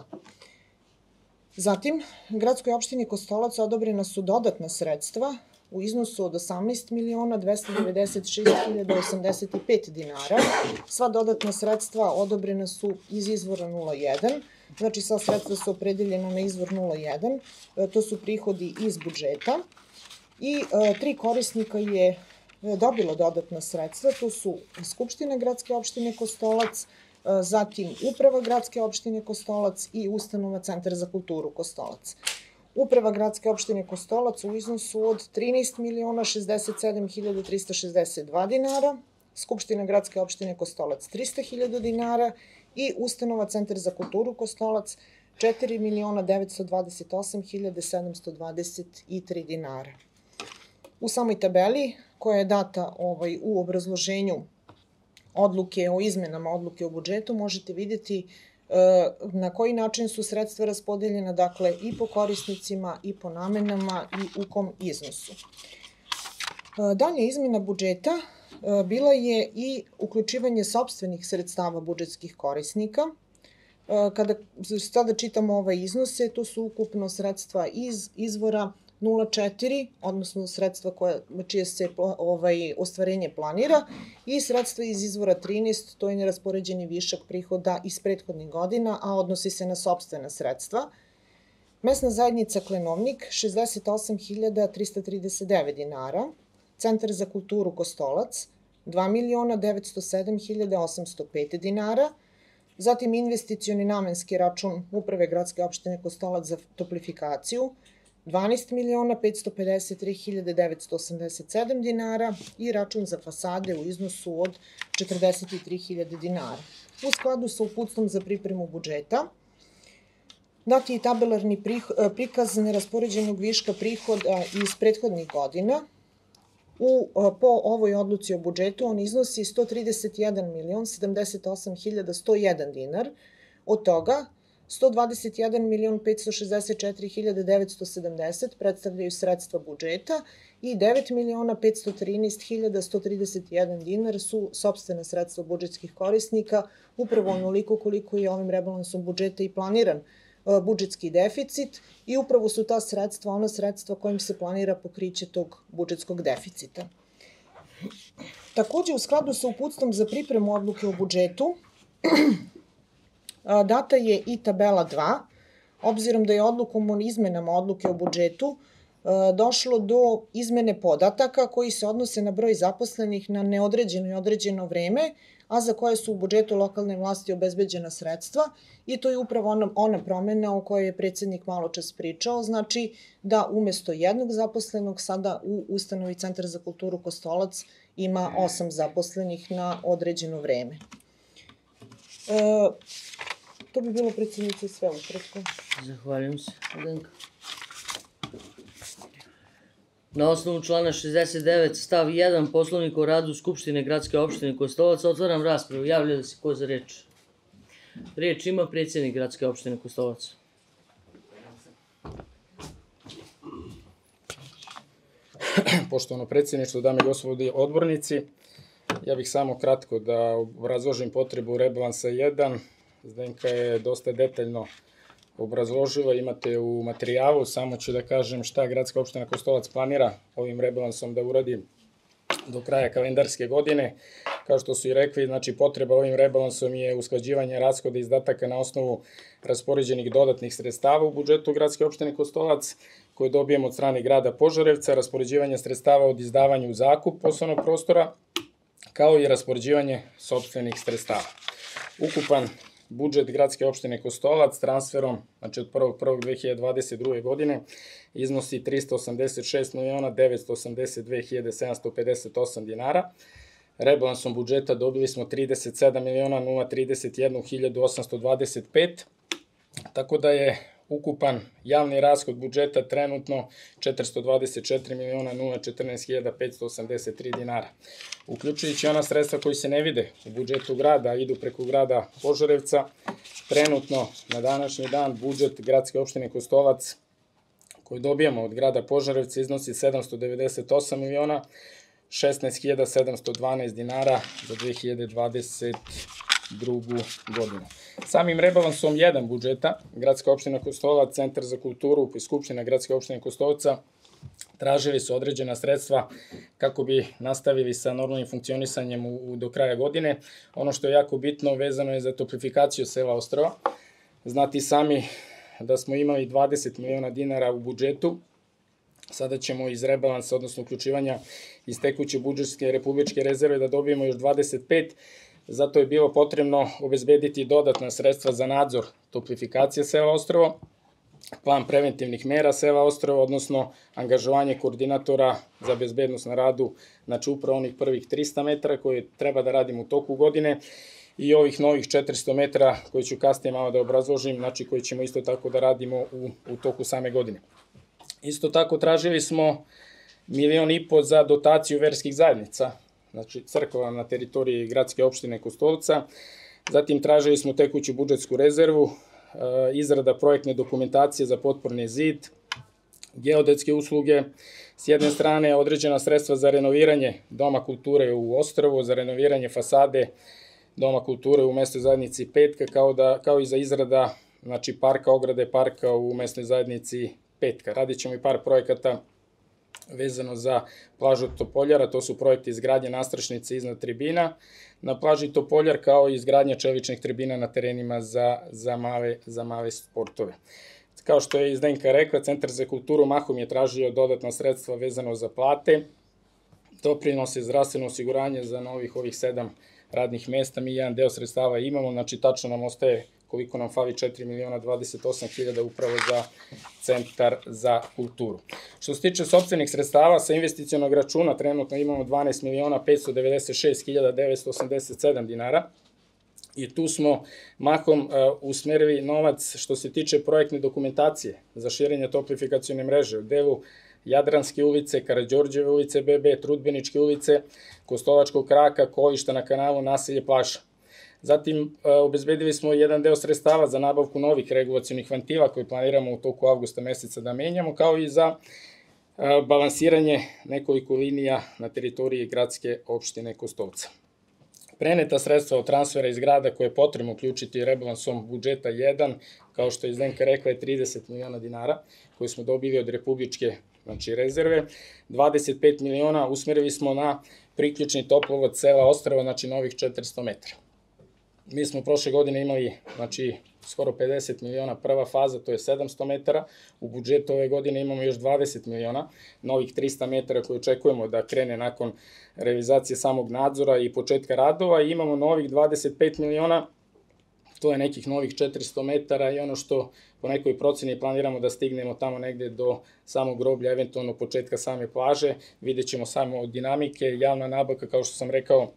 Zatim, gradskoj opštini Kostolac odobrena su dodatna sredstva u iznosu od osamnaest miliona dvesta devedeset šest hiljada osamdeset pet dinara. Sva dodatna sredstva odobrena su iz izvora nula jedan, znači sva sredstva su opredeljena na izvor nula jedan, to su prihodi iz budžeta. I e, tri korisnika je dobilo dodatna sredstva, to su Skupština gradske opštine Kostolac, e, zatim Uprava gradske opštine Kostolac i Ustanova Centar za kulturu Kostolac. Uprava gradske opštine Kostolac u iznosu od trinaest miliona šezdeset sedam hiljada trista šezdeset dva dinara, Skupština gradske opštine Kostolac trista hiljada dinara i Ustanova Centar za kulturu Kostolac četiri miliona devetsto dvadeset osam hiljada sedamsto dvadeset tri dinara. U samoj tabeli koja je data ovaj, u obrazloženju odluke o izmenama odluke o budžetu možete vidjeti e, na koji način su sredstva raspodeljena, dakle i po korisnicima i po namenama i u kom iznosu. E, dalje izmena budžeta e, bila je i uključivanje sopstvenih sredstava budžetskih korisnika. E, kada sada čitamo ove iznose, to su ukupno sredstva iz izvora nula četiri, odnosno sredstva koje, čije se ovaj, ostvarenje planira, i sredstva iz izvora trinaest, to je neraspoređeni višak prihoda iz prethodnih godina, a odnosi se na sopstvena sredstva. Mesna zajednica Klenovnik šezdeset osam hiljada trista trideset devet dinara, Centar za kulturu Kostolac dva miliona devetsto sedam hiljada osamsto pet dinara, zatim investicioni namenski račun Uprave gradske opštine Kostolac za toplifikaciju dvanaest miliona petsto pedeset tri hiljade devetsto osamdeset sedam dinara i račun za fasade u iznosu od četrdeset tri hiljade dinara. U skladu sa uputstvom za pripremu budžeta dati je tabelarni prikaz neraspoređenog viška prihoda iz prethodnih godina. U, po ovoj odluci o budžetu on iznosi sto trideset jedan milion sedamdeset osam hiljada sto jedan dinar, od toga sto dvadeset jedan milion petsto šezdeset četiri hiljade devetsto sedamdeset predstavljaju sredstva budžeta i devet miliona petsto trinaest hiljada sto trideset jedan dinar su sopstvena sredstva budžetskih korisnika, upravo onoliko koliko je ovim rebalansom budžeta i planiran budžetski deficit i upravo su ta sredstva ona sredstva kojim se planira pokriće tog budžetskog deficita. Takođe, u skladu sa uputstvom za pripremu odluke o budžetu, data je i tabela dva, obzirom da je odlukom o izmenama odluke o budžetu došlo do izmene podataka koji se odnose na broj zaposlenih na neodređeno i određeno vreme, a za koje su u budžetu lokalne vlasti obezbeđena sredstva, i to je upravo ona, ona promena o kojoj je predsednik malo čas pričao, znači da umesto jednog zaposlenog sada u ustanovi Centar za kulturu Kostolac ima osam zaposlenih na određeno vreme. E, to bi bilo, predsednice, sve ukratko. Zahvaljujem se, Adenka. Na osnovu člana šezdeset devet stav jedan Poslovnika o radu Skupštine gradske opštine Kostolac otvaram raspravu. Javlja da se ko za reč? Reč ima predsjednik gradske opštine Kostolac. Poštovano predsjedništvo, dame i gospodo odbornici, ja bih samo kratko da obrazložim potrebu rebalansa jedan. Zdenka je dosta detaljno obrazložila, imate u materijalu, samo ću da kažem šta gradska opština Kostolac planira ovim rebalansom da uradi do kraja kalendarske godine. Kao što su i rekli, znači potreba ovim rebalansom je usklađivanje rashoda i izdataka na osnovu raspoređenih dodatnih sredstava u budžetu gradske opštine Kostolac, koje dobijemo od strane grada Požarevca, raspoređivanje sredstava od izdavanja u zakup poslovnog prostora, kao i raspoređivanje sopstvenih sredstava. Ukupan budžet gradske opštine Kostolac transferom, znači od prvog prvog dve hiljade dvadeset druge. godine, iznosi trista osamdeset šest miliona devetsto osamdeset dve hiljade sedamsto pedeset osam dinara. Rebalansom budžeta dobili smo trideset sedam miliona nula trideset jednu hiljadu osamsto dvadeset pet, tako da je ukupan javni rashod budžeta trenutno četiristo dvadeset četiri miliona nula četrnaest hiljada petsto osamdeset tri dinara. Uključujući ona sredstva koji se ne vide u budžetu grada, idu preko grada Požarevca, trenutno na današnji dan budžet gradske opštine Kostolac koji dobijamo od grada Požarevca iznosi sedamsto devedeset osam miliona, šesnaest hiljada sedamsto dvanaest dinara za dve hiljade dvadeset drugu godinu. Samim rebalansom jedan budžeta, Gradska opština Kostolac, Centar za kulturu i Skupština Gradske opštine Kostolca tražili su određena sredstva kako bi nastavili sa normalnim funkcionisanjem u, u, do kraja godine. Ono što je jako bitno vezano je za toplifikaciju sela Ostrva. Znate sami da smo imali dvadeset miliona dinara u budžetu. Sada ćemo iz rebalansa, odnosno uključivanja iz tekuće budžetske republičke rezerve da dobijemo još dvadeset pet. Zato je bilo potrebno obezbediti dodatna sredstva za nadzor toplifikacije sela Ostrovo, plan preventivnih mera sela Ostrovo, odnosno angažovanje koordinatora za bezbednost na radu, znači upravo onih prvih trista metara koje treba da radimo u toku godine i ovih novih četiristo metara koje ću kasnije malo da obrazložim, znači koje ćemo isto tako da radimo u, u toku same godine. Isto tako tražili smo milion i po za dotaciju verskih zajednica, znači crkva na teritoriji Gradske opštine Kostolca. Zatim tražili smo tekuću budžetsku rezervu, izrada projektne dokumentacije za potporni zid, geodetske usluge, s jedne strane određena sredstva za renoviranje Doma kulture u Ostrovu, za renoviranje fasade Doma kulture u mesnoj zajednici Petka, kao, da, kao i za izrada znači, parka, ograde parka u mesnoj zajednici Petka. Radit ćemo i par projekata vezano za plažu Topoljara, to su projekti izgradnje nastrašnice iznad tribina na plaži Topoljar, kao i izgradnja čeličnih tribina na terenima za, za, male, za male sportove. Kao što je Zdenka rekla, Centar za kulturu mahom je tražio dodatna sredstva vezano za plate, doprinose, zdravstveno osiguranje za novih ovih sedam radnih mesta. Mi jedan deo sredstava imamo, znači tačno nam ostaje koliko nam fali četiri miliona dvadeset osam hiljada upravo za Centar za kulturu. Što se tiče sopstvenih sredstava, sa investicionog računa trenutno imamo dvanaest miliona petsto devedeset šest hiljada devetsto osamdeset sedam dinara i tu smo mahom uh, usmerili novac što se tiče projektne dokumentacije za širenje toplifikacione mreže u delu Jadranske ulice, Karađorđeve ulice, B B, Trudbeničke ulice, Kostolačkog kraka, Kovišta na kanalu, naselje Plaša. Zatim obezbedili smo jedan deo sredstava za nabavku novih regulacionih ventila koje planiramo u toku avgusta meseca da menjamo, kao i za balansiranje nekoliko linija na teritoriji Gradske opštine Kostolca. Preneta sredstva od transfera iz grada koje je potrebno uključiti rebalansom budžeta jedan, kao što je Zdenka rekla, je trideset miliona dinara koje smo dobili od republičke znači, rezerve. dvadeset pet miliona usmerili smo na priključni toplovod sela Ostrava, znači novih četiristo metara. Mi smo prošle godine imali, znači, skoro pedeset miliona prva faza, to je sedamsto metara. U budžetu ove godine imamo još dvadeset miliona, novih trista metara koje očekujemo da krene nakon realizacije samog nadzora i početka radova. I imamo novih dvadeset pet miliona, to je nekih novih četiristo metara i ono što po nekoj proceni planiramo da stignemo tamo negde do samog groblja, eventualno početka same plaže. Vidjet ćemo samo od dinamike, javna nabavka, kao što sam rekao,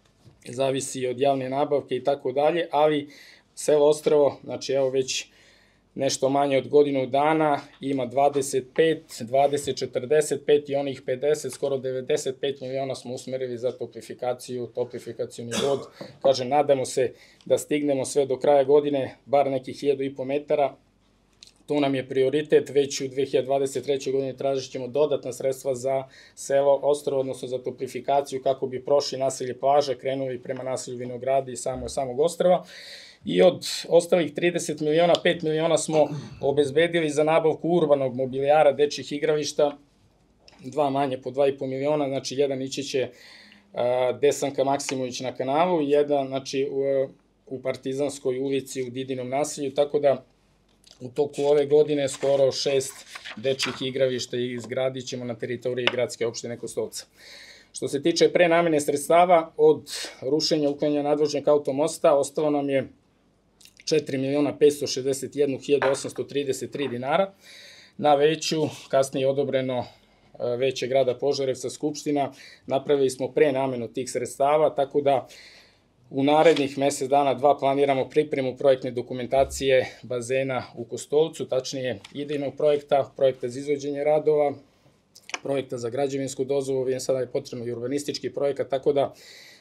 zavisi od javne nabavke i tako dalje, ali selo Ostrovo, znači evo već nešto manje od godinu dana, ima dvadeset pet, dvadeset, četrdeset pet i onih pedeset, skoro devedeset pet miliona smo usmerili za toplifikaciju, toplifikacioni vod. Kažem, nadamo se da stignemo sve do kraja godine, bar nekih hiljadu i po metara. To nam je prioritet, već u dve hiljade dvadeset trećoj godini tražit ćemo dodatna sredstva za selo Ostrovo, odnosno za toplifikaciju kako bi prošli naselje Plaža, krenuli prema naselju Vinogradi i samo, samog Ostrova. I od ostalih trideset miliona, pet miliona smo obezbedili za nabavku urbanog mobilijara, dečjih igrališta, dva manje po dva i po miliona, znači jedan ići će Desanka Maksimović na kanalu, jedan znači, u, u Partizanskoj ulici u Didinom naselju, tako da u toku ove godine skoro šest dečjih igrališta izgradit ćemo na teritoriji Gradske opštine Kostolca. Što se tiče prenamene sredstava, od rušenja uklanjanja nadvožnjaka automosta ostalo nam je četiri miliona petsto šezdeset jednu hiljadu osamsto trideset tri dinara. Na veću, kasnije odobreno veće grada Požarevca, Skupština, napravili smo prenamenu tih sredstava, tako da u narednih mesec dana, dva, planiramo pripremu projektne dokumentacije bazena u Kostolcu, tačnije idejnog projekta, projekta za izvođenje radova, projekta za građevinsku dozvolu, vidim sada je potrebno i urbanistički projekat, tako da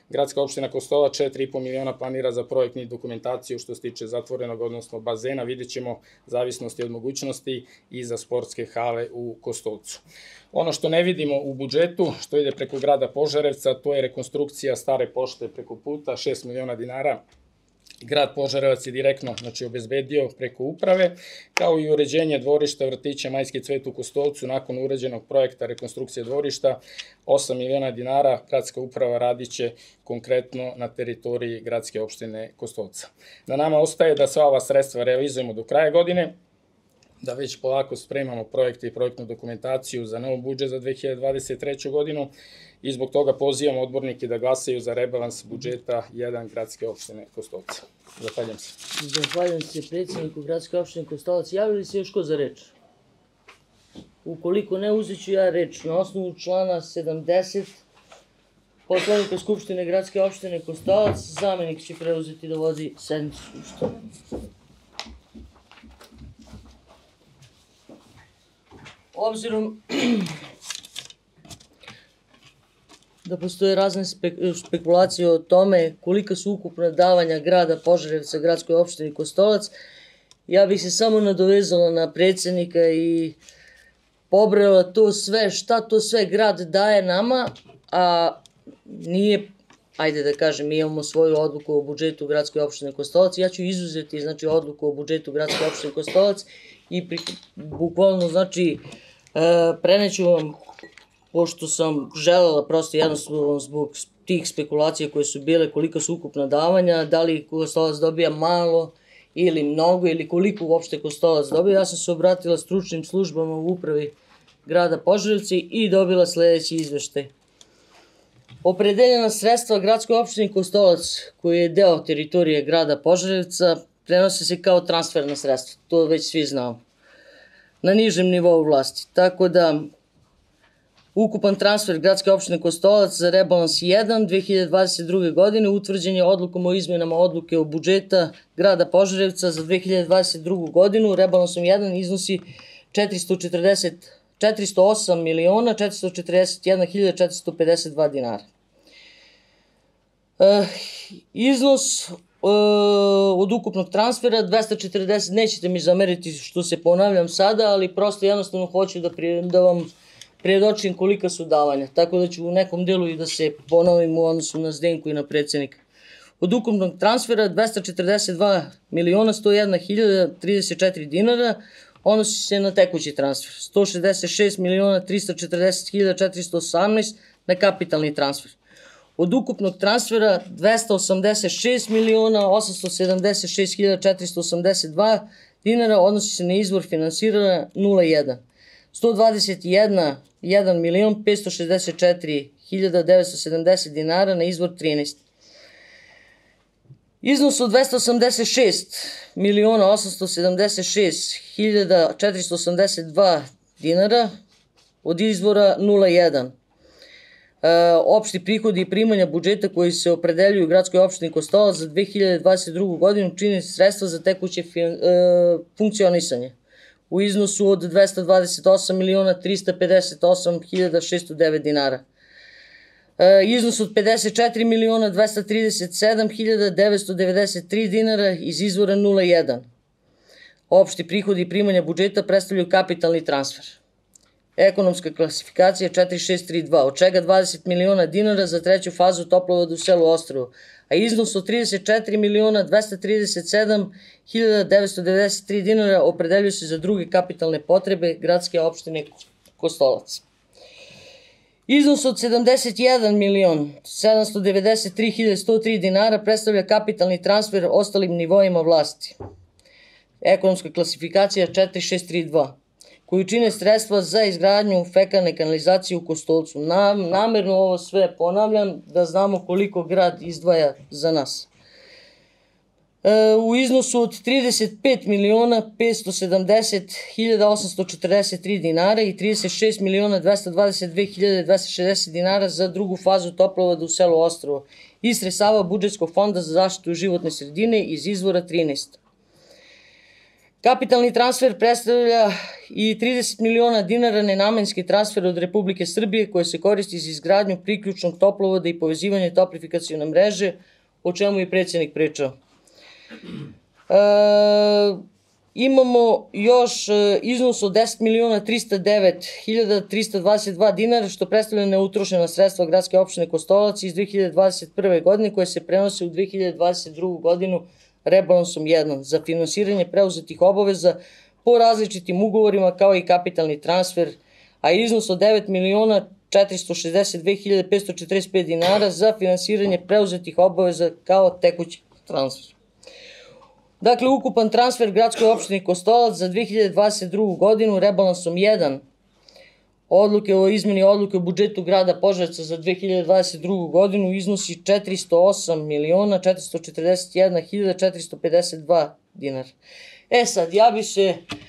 Gradska opština Kostolac četiri i po miliona planira za projektni i dokumentaciju što se tiče zatvorenog, odnosno bazena, vidjet ćemo zavisnosti od mogućnosti i za sportske hale u Kostolcu. Ono što ne vidimo u budžetu, što ide preko grada Požarevca, to je rekonstrukcija stare pošte preko puta, šest miliona dinara. Grad Požarevac je direktno znači, obezbedio preko uprave, kao i uređenje dvorišta vrtića Majski cvet u Kostolcu nakon urađenog projekta rekonstrukcije dvorišta, osam miliona dinara gradska uprava radit će konkretno na teritoriji gradske opštine Kostolca. Na nama ostaje da sva ova sredstva realizujemo do kraja godine, da već polako spremamo projekte i projektnu dokumentaciju za nov budžet za dve hiljade dvadeset treću. godinu i zbog toga pozivamo odbornike da glasaju za rebalans budžeta jedan gradske opštine Kostolca. Zahvaljujem se. Zahvaljujem se predsjedniku gradske opštine Kostolac. Javili li se još ko za reč? Ukoliko ne, uzet ću ja reč. Na osnovu člana sedamdeset Poslovnika Skupštine gradske opštine Kostolac, zamenik će preuzeti da vodi sednicu Skupštine. Obzirom da postoje razne spekulacije o tome kolika su ukupna davanja grada Požarevca gradskoj opštini Kostolac, ja bih se samo nadovezala na predsjednika i pobrala to sve, šta to sve grad daje nama, a nije, ajde da kažem, mi imamo svoju odluku o budžetu gradskoj opštine Kostolac, ja ću izuzeti znači odluku o budžetu gradske opštine Kostolac i bukvalno znači preneću vam, pošto sam želela prosto jednostavno zbog tih spekulacija koje su bile, kolika su ukupna davanja, da li Kostolac dobija malo ili mnogo ili koliko uopšte Kostolac dobija. Ja sam se obratila stručnim službama u upravi grada Požarevca i dobila sledeći izveštaj. Opredeljena sredstva gradskoj opštini Kostolac, koji je deo teritorije grada Požarevca, prenose se kao transferna sredstva, to već svi znamo, na nižem nivou vlasti. Tako da, ukupan transfer gradske opštine Kostolac za rebalans jedan dve hiljade dvadeset druge. godine utvrđen je odlukom o izmenama odluke o budžeta grada Požarevca za dve hiljade dvadeset drugu. godinu. Rebalansom jedan iznosi četiristo osam miliona četiristo četrdeset jedna hiljada četiristo pedeset dva dinara. E, iznos od ukupnog transfera dvesta četrdeset, nećete mi zameriti što se ponavljam sada, ali prosto jednostavno hoću da, prije, da vam predočim kolika su davanja, tako da ću u nekom delu i da se ponovim u odnosu na Zdenku i na predsjednika. Od ukupnog transfera dvesta četrdeset dva miliona sto jedna hiljada trideset četiri dinara odnosi se na tekući transfer, sto šezdeset šest miliona trista četrdeset hiljada četiristo osamnaest na kapitalni transfer. Od ukupnog transfera dvesta osamdeset šest miliona osamsto sedamdeset šest hiljada četiristo osamdeset dva dinara odnosi se na izvor finansiranja nula jedan. sto dvadeset jedan milion petsto šezdeset četiri hiljade devetsto sedamdeset dinara na izvor trinaest. Iznos od dvesta osamdeset šest miliona osamsto sedamdeset šest hiljada četiristo osamdeset dva dinara od izvora nula jedan. Opšti prihodi i primanja budžeta koji se opredeljuju u gradskoj opštini Kostolac za dve hiljade dvadeset drugu. godinu čini sredstva za tekuće funkcionisanje u iznosu od dvesta dvadeset osam miliona trista pedeset osam hiljada šesto devet dinara. Iznos od pedeset četiri miliona dvesta trideset sedam hiljada devetsto devedeset tri dinara iz izvora nula jedan. Opšti prihodi i primanja budžeta predstavljaju kapitalni transfer. Ekonomska klasifikacija četiri šest tri dva, od čega dvadeset miliona dinara za treću fazu toplovoda u selu Ostrovo, a iznos od trideset četiri miliona dvesta trideset sedam hiljada devetsto devedeset tri dinara opredeljuje se za druge kapitalne potrebe gradske opštine Kostolac. Iznos od sedamdeset jedan milion sedamsto devedeset tri hiljade sto tri dinara predstavlja kapitalni transfer ostalim nivoima vlasti. Ekonomska klasifikacija četiri šest tri dva. Koju čine sredstva za izgradnju fekalne kanalizacije u Kostolcu. Namerno ovo sve ponavljam da znamo koliko grad izdvaja za nas. U iznosu od trideset pet miliona petsto sedamdeset hiljada osamsto četrdeset tri dinara i trideset šest miliona dvesta dvadeset dve hiljade dvesta šezdeset dinara za drugu fazu toplovoda u selu Ostrovo iz sredstava budžetskog fonda za zaštitu životne sredine iz izvora trinaest. Kapitalni transfer predstavlja i trideset miliona dinara nenamenski transfer od Republike Srbije koje se koristi za izgradnju priključnog toplovoda i povezivanje toplifikacione mreže, o čemu je predsjednik pričao. E, imamo još iznos od deset miliona trista devet hiljada trista dvadeset dva dinara, što predstavlja neutrošena sredstva gradske opštine Kostolac iz dve hiljade dvadeset prve. godine koje se prenose u dve hiljade dvadeset drugu. godinu rebalansom jedan za finansiranje preuzetih obaveza po različitim ugovorima kao i kapitalni transfer, a iznos od devet miliona četiristo šezdeset dve hiljade petsto četrdeset pet dinara za finansiranje preuzetih obaveza kao tekući transfer. Dakle, ukupan transfer gradskoj opštini Kostolac za dve hiljade dvadeset drugu. godinu rebalansom jedan odluke o izmeni odluke o budžetu grada Požarevca za dve hiljade dvadeset drugu. godinu iznosi četiristo osam miliona četiristo četrdeset jedna hiljada četiristo pedeset dva dinara. E sad, ja bi se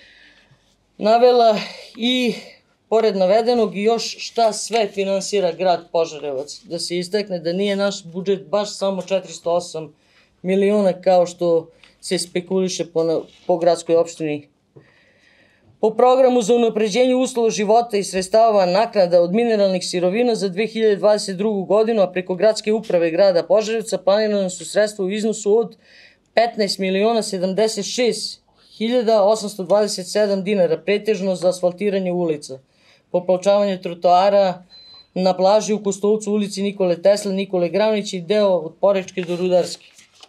navela i pored navedenog još šta sve finansira grad Požarevac. Da se istakne da nije naš budžet baš samo četiristo osam miliona kao što se spekuliše po, po gradskoj opštini. Po programu za unapređenje uslova života i sredstava naknada od mineralnih sirovina za dve hiljade dvadeset drugu. godinu, a preko gradske uprave grada Požarevca planirane su sredstva u iznosu od petnaest miliona sedamdeset šest hiljada osamsto dvadeset sedam dinara, pretežno za asfaltiranje ulica, poplavčavanje trotoara na plaži u Kostolcu, ulici Nikole Tesle, Nikole Gravnića i deo od Porečke do Rudarske.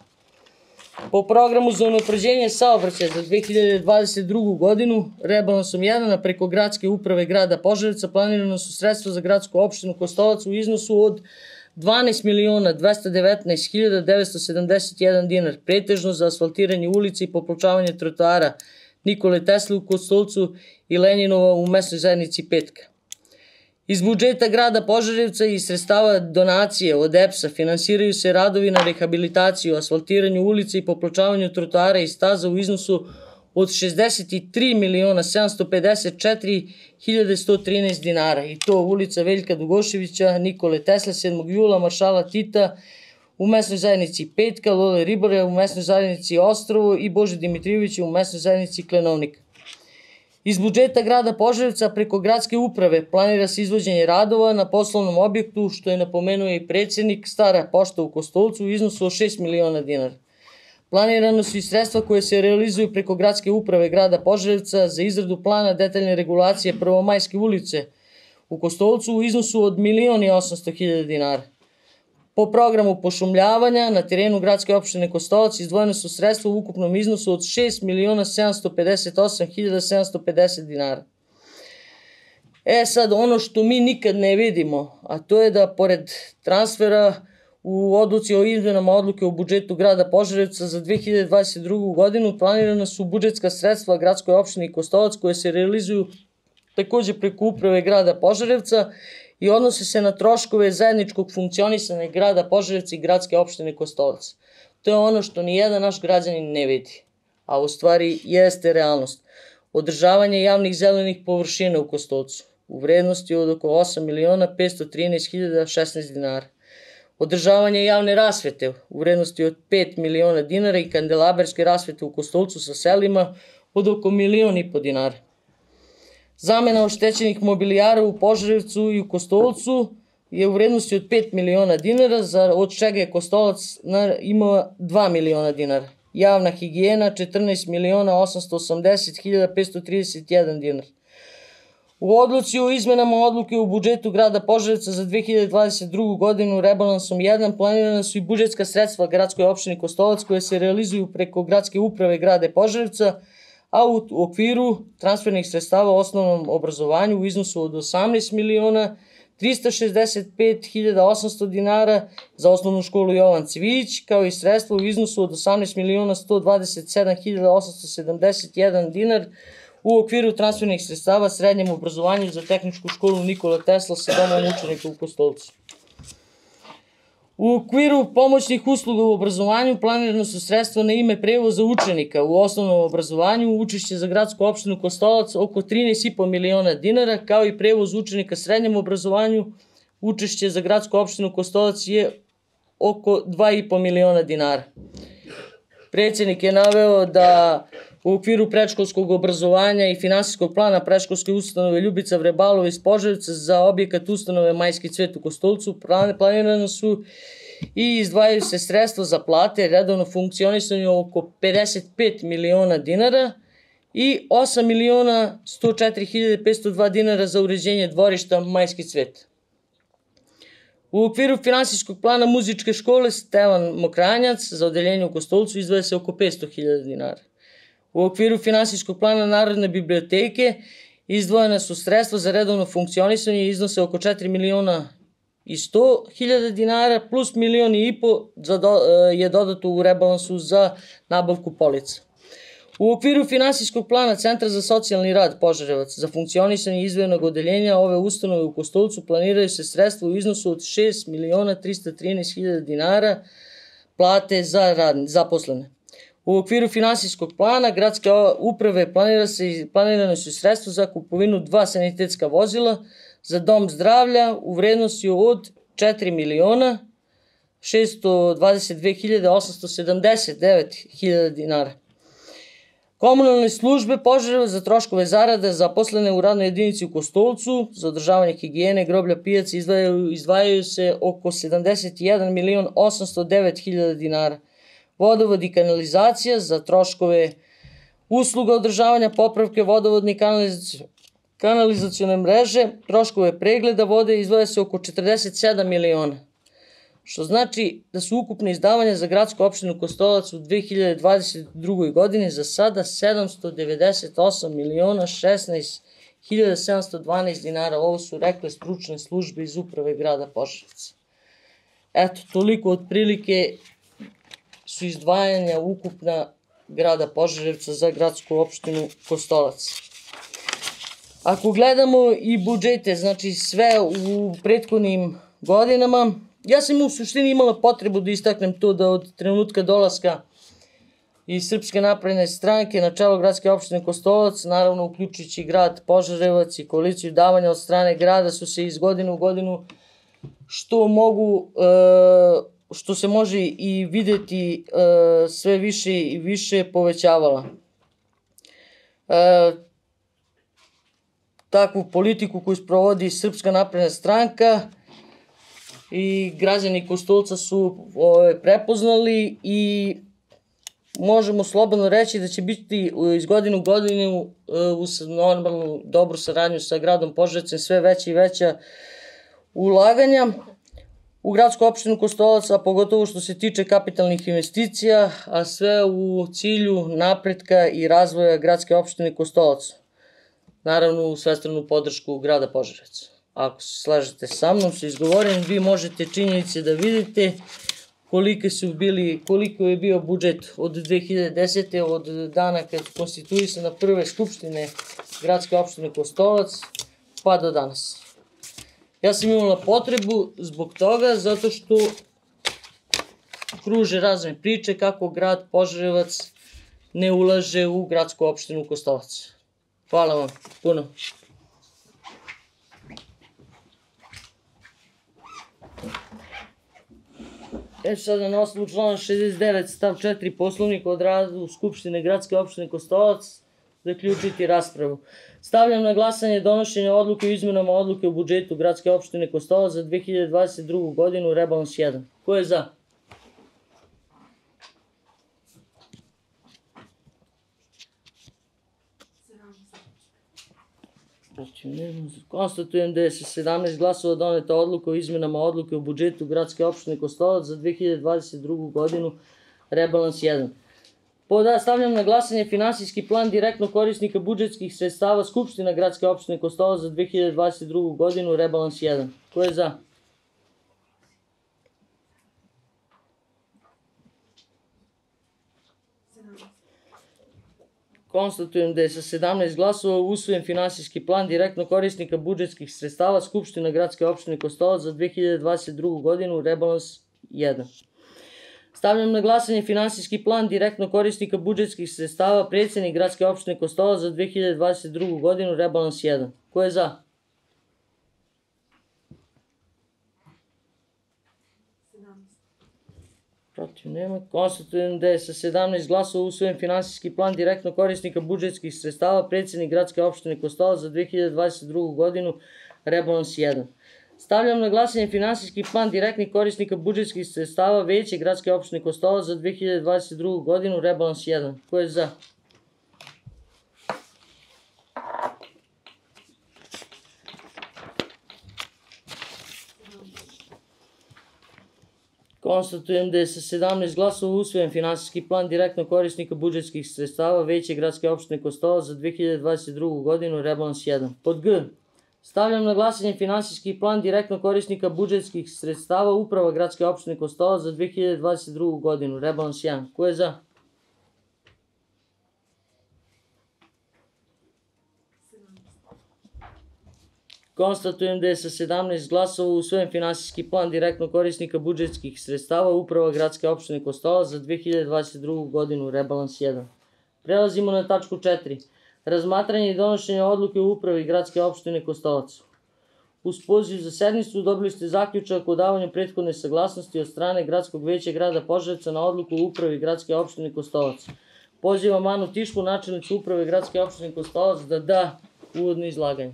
Po programu za unapređenje saobraćaja za dve hiljade dvadeset drugu. godinu rebalansom jedan, a preko gradske uprave grada Požarevca planirano su sredstva za gradsku opštinu Kostolac u iznosu od dvanaest miliona dvesta devetnaest hiljada devetsto sedamdeset jedan dinar, pretežno za asfaltiranje ulica i poplavčavanje trotoara Nikole Tesle u Kostolcu i Lenjinova u mesnoj zajednici Petka. Iz budžeta grada Požarevca i sredstava donacije od E P S-a finansiraju se radovi na rehabilitaciju, asfaltiranju ulica i poplavčavanju trotoara i staza u iznosu od šezdeset tri miliona sedamsto pedeset četiri hiljade sto trinaest dinara, i to ulica Veljka Dugoševića, Nikole Tesle, sedmog jula, Maršala Tita u mesnoj zajednici Petka, Lole Ribare u mesnoj zajednici Ostrovo i Bože Dimitrijevića u mesnoj zajednici Klenovnik. Iz budžeta grada Požarevca preko gradske uprave planira se izvođenje radova na poslovnom objektu, što je napomenuo i predsjednik, Stara pošta u Kostolcu u iznosu od šest miliona dinara. Planirano su i sredstva koje se realizuju preko gradske uprave grada Požarevca za izradu plana detaljne regulacije Prvomajske ulice u Kostolcu u iznosu od milion i osamsto hiljada dinara. Po programu pošumljavanja na terenu gradske opštine Kostolac izdvojene su sredstva u ukupnom iznosu od šest miliona sedamsto pedeset osam hiljada sedamsto pedeset dinara. E sad, ono što mi nikad ne vidimo, a to je da pored transfera u odluci o izmenama odluke o budžetu grada Požarevca za dve hiljade dvadeset drugu. godinu planirana su budžetska sredstva gradskoj opštini Kostolac koje se realizuju takođe preko uprave grada Požarevca i odnose se na troškove zajedničkog funkcionisanja grada Požarevca i gradske opštine Kostolac. To je ono što nijedan naš građanin ne vidi, a u stvari jeste realnost. Održavanje javnih zelenih površina u Kostolcu u vrednosti od oko osam miliona petsto trinaest hiljada šesnaest dinara. Održavanje javne rasvete u vrednosti od pet miliona dinara i kandelaberske rasvete u Kostolcu sa selima od oko milion i po dinara. Zamena oštećenih mobilijara u Požarevcu i u Kostolcu je u vrednosti od pet miliona dinara, od čega je Kostolac imao dva miliona dinara. Javna higijena četrnaest miliona osamsto osamdeset hiljada petsto trideset jedan dinar. U odluci o izmenama odluke u budžetu grada Požarevca za dve hiljade dvadeset drugu. godinu rebalansom jedan planirana su i budžetska sredstva gradskoj opštini Kostolac koje se realizuju preko gradske uprave grada Požarevca, a u okviru transfernih sredstava u osnovnom obrazovanju u iznosu od osamnaest miliona trista šezdeset pet hiljada osamsto dinara za osnovnu školu Jovan Cvijić, kao i sredstva u iznosu od osamnaest miliona sto dvadeset sedam hiljada osamsto sedamdeset jedan dinar u okviru transfernih sredstava srednjem obrazovanju za tehničku školu Nikola Tesla sa domom učenika u Kostolcu. U okviru pomoćnih usluga u obrazovanju planirano su sredstva na ime prevoza učenika u osnovnom obrazovanju, učešće za gradsku opštinu Kostolac oko trinaest i po miliona dinara, kao i prevoz učenika srednjem obrazovanju, učešće za gradsku opštinu Kostolac je oko dva i po miliona dinara. Predsjednik je naveo da U okviru predškolskog obrazovanja i finansijskog plana predškolske ustanove Ljubica Vrebalova iz Požarevca za objekat ustanove Majski cvet u Kostolcu planirano su i izdvajaju se sredstva za plate, redovno funkcionisanje oko pedeset pet miliona dinara i osam miliona sto četiri hiljade petsto dva dinara za uređenje dvorišta Majski cvet. U okviru finansijskog plana muzičke škole Stevan Mokranjac za odeljenje u Kostolcu izdvaja se oko petsto hiljada dinara. U okviru finansijskog plana Narodne biblioteke izdvojena su sredstva za redovno funkcionisanje i iznose oko četiri miliona i sto hiljada dinara plus milion i po je dodato u rebalansu za nabavku polica. U okviru finansijskog plana Centra za socijalni rad Požarevac za funkcionisanje izdvojenog odeljenja ove ustanove u Kostolcu planiraju se sredstva u iznosu od šest miliona trista trinaest hiljada dinara plate za zaposlene. U okviru finansijskog plana gradske uprave planirane su sredstva za kupovinu dva sanitetska vozila za dom zdravlja u vrednosti od četiri miliona šesto dvadeset dve hiljade osamsto sedamdeset devet hiljada dinara. Komunalne službe Požarevac za troškove zarada zaposlene u radnoj jedinici u Kostolcu za održavanje higijene, groblja, pijaca izdvajaju se oko sedamdeset jedan milion osamsto devet hiljada dinara. Vodovod i kanalizacija za troškove usluga održavanja, popravke vodovodne i kanalizacione mreže, troškove pregleda vode izdvaja se oko četrdeset sedam miliona. Što znači da su ukupne izdavanja za gradsku opštinu Kostolac u dve hiljade dvadeset drugoj. godini za sada sedamsto devedeset osam miliona šesnaest hiljada sedamsto dvanaest dinara. Ovo su rekle stručne službe iz uprave grada Požarevca. Eto, toliko otprilike su izdvajanja ukupna grada Požarevca za gradsku opštinu Kostolac. Ako gledamo i budžete, znači sve u prethodnim godinama, ja sam u suštini imala potrebu da istaknem to da od trenutka dolaska iz Srpske napredne stranke na čelo gradske opštine Kostolac, naravno uključujući grad Požarevac i koaliciju davanja od strane grada, su se iz godine u godinu što mogu, što se može i videti, sve više i više povećavala. Takvu politiku koju sprovodi Srpska napredna stranka i građani Kostolca su prepoznali i možemo slobodno reći da će biti iz godine u godinu uz normalnu dobru saradnju sa gradom Požarevcem sve veća i veća ulaganja u gradsku opštinu Kostolac, a pogotovo što se tiče kapitalnih investicija, a sve u cilju napretka i razvoja gradske opštine Kostolac. Naravno, u svestranu podršku grada Požarevca. Ako se slažete sa mnom, sa izgovorenim, vi možete činjenice da vidite koliko je bio budžet od dve hiljade desete. od dana kad je konstituisana prve skupštine gradske opštine Kostolac, pa do danas. Ja sam imala potrebu zbog toga, zato što kruže razne priče kako grad Požarevac ne ulaže u gradsku opštinu Kostolac. Hvala vam puno. Eto sada na osnovu člana šezdeset devet stav četiri Poslovnika o radu Skupštine gradske opštine Kostolac zaključiti raspravu. Stavljam na glasanje donošenje odluke o izmenama odluke o budžetu gradske opštine Kostolac za dve hiljade dvadeset drugu. godinu, rebalans jedan. Ko je za? Konstatujem da je sa sedamnaest glasova doneta odluka o izmenama odluke o budžetu gradske opštine Kostolac za dve hiljade dvadeset drugu. godinu, rebalans jedan. Stavljam na glasanje finansijski plan direktnog korisnika budžetskih sredstava Skupština gradske opštine Kostolac za dve hiljade dvadeset drugu. godinu, rebalans jedan. Ko je za? Konstatujem da je sa sedamnaest glasova usvojen finansijski plan direktnog korisnika budžetskih sredstava Skupština gradske opštine Kostolac za dve hiljade dvadeset drugu. godinu, rebalans jedan. Stavljam na glasanje finansijski plan direktnog korisnika budžetskih sredstava predsednik gradske opštine Kostolac za dve hiljade dvadeset drugu. godinu, rebalans jedan. Ko je za? Protiv nema. Konstatujem da je sa sedamnaest glasova usvojen finansijski plan direktno korisnika budžetskih sredstava predsjednik Gradske opštine Kostolac za dve hiljade dvadeset drugu godinu, rebalans jedan. Stavljam na glasanje finansijski plan direktnih korisnika budžetskih sredstava Veće Gradske opštine Kostolac za dve hiljade dvadeset drugu godinu, rebalans jedan. Ko je za? Konstatujem da je sa sedamnaest glasova usvojen finansijski plan direktno korisnika budžetskih sredstava Veće Gradske opštine Kostolac za dve hiljade dvadeset drugu godinu, rebalans jedan. Pod G. Stavljam na glasanje finansijski plan direktno korisnika budžetskih sredstava Uprava Gradske opštine Kostolac za dve hiljade dvadeset drugu godinu, rebalans jedan. Ko je za? Konstatujem da je sa sedamnaest glasova usvojen finansijski plan direktno korisnika budžetskih sredstava Uprava Gradske opštine Kostolac za dve hiljade dvadeset drugu godinu, rebalans jedan. Prelazimo na tačku četiri. Razmatranje i donošenje odluke u Upravi Gradske opštine Kostolac. Uz poziv za sednicu dobili ste zaključak o davanju prethodne saglasnosti od strane Gradskog veća grada Požarevca na odluku u Upravi Gradske opštine Kostolac. Pozivam Anu Tišku, načelnicu Uprave Gradske opštine Kostolac, da da uvodno izlaganje.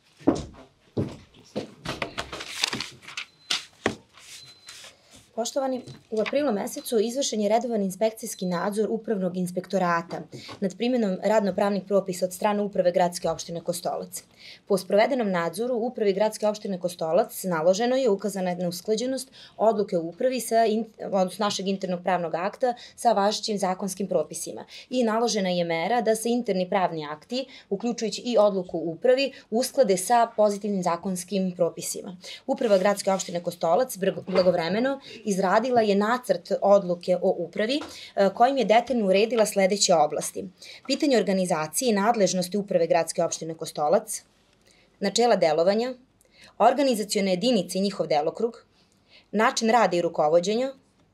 Poštovani, u aprilu mesecu izvršen je redovan inspekcijski nadzor Upravnog inspektorata nad primjenom radno-pravnih propisa od strane Uprave Gradske opštine Kostolac. Po sprovedenom nadzoru Upravi Gradske opštine Kostolac naloženo je ukazana jedna usklađenost odluke u Upravi sa, odnosno našeg internog pravnog akta sa važećim zakonskim propisima i naložena je mera da se interni pravni akti, uključujući i odluku u Upravi, usklade sa pozitivnim zakonskim propisima. Uprava Gradske opštine Kostolac blagovremeno izradila je nacrt odluke o upravi kojim je detaljno uredila sledeće oblasti. Pitanje organizacije i nadležnosti Uprave Gradske opštine Kostolac, načela delovanja, organizacione jedinice i njihov delokrug, način rada i rukovođenja,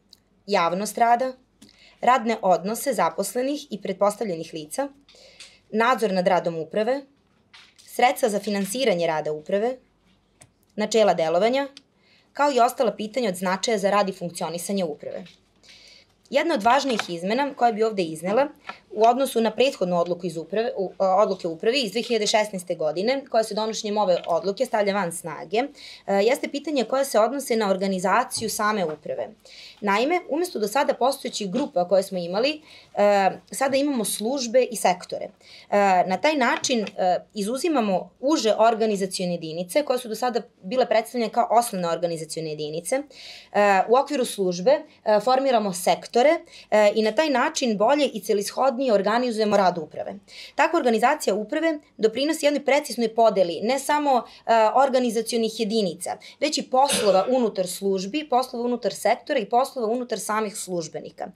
javnost rada, radne odnose zaposlenih i pretpostavljenih lica, nadzor nad radom uprave, sredstva za finansiranje rada uprave, načela delovanja, kao i ostala pitanja od značaja za rad i funkcionisanje uprave. Jedna od važnijih izmena koje bi ovde iznela u odnosu na prethodnu odluku iz uprave, odluke upravi iz dve hiljade šesnaeste. godine, koja se donošenjem ove odluke stavlja van snage, jeste pitanje koje se odnose na organizaciju same uprave. Naime, umesto do sada postojećih grupa koje smo imali, sada imamo službe i sektore. Na taj način izuzimamo uže organizacione jedinice koje su do sada bile predstavljene kao osnovne organizacione jedinice. U okviru službe formiramo sektore i na taj način bolje i celishodnije organizujemo rad uprave. Takva organizacija uprave doprinosi jednoj preciznoj podeli ne samo organizacionih jedinica, već i poslova unutar službi, poslova unutar sektora i poslova unutar samih službenika.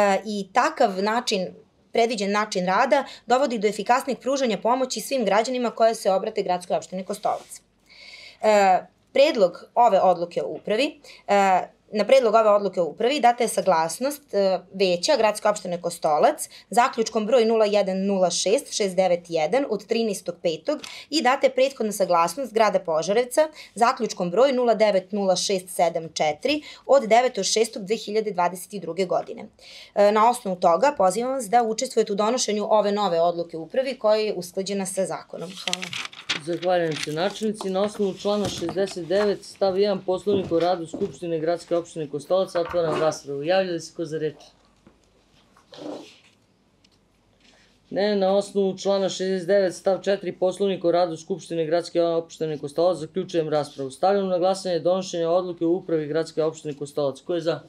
I takav način, predviđen način rada, dovodi do efikasnijeg pružanja pomoći svim građanima koje se obrate Gradskoj opštini Kostolac. Predlog ove odluke o upravi Na predlog ove odluke u upravi data je saglasnost Veća Gradske opštine Kostolac zaključkom broj nula jedan nula šest šest devet jedan od trinaestog petog i data je prethodna saglasnost Grada Požarevca zaključkom broj nula devet nula šest sedam četiri od devetog šestog dve hiljade dvadeset druge. godine. Na osnovu toga pozivam vas da učestvujete u donošenju ove nove odluke u upravi koja je usklađena sa zakonom. Hvala. Zahvaljujem se načelnici. Na osnovu člana šezdeset devet stav jedan Poslovnika o radu Skupštine Gradske opštine Kostolac otvaram raspravu. Javlja li se ko za reč? Ne. Na osnovu člana šezdeset devet stav četiri Poslovnika o radu Skupštine Gradske opštine Kostolac zaključujem raspravu. Stavljam na glasanje donošenja odluke u Upravi Gradske opštine Kostolac. Ko je za?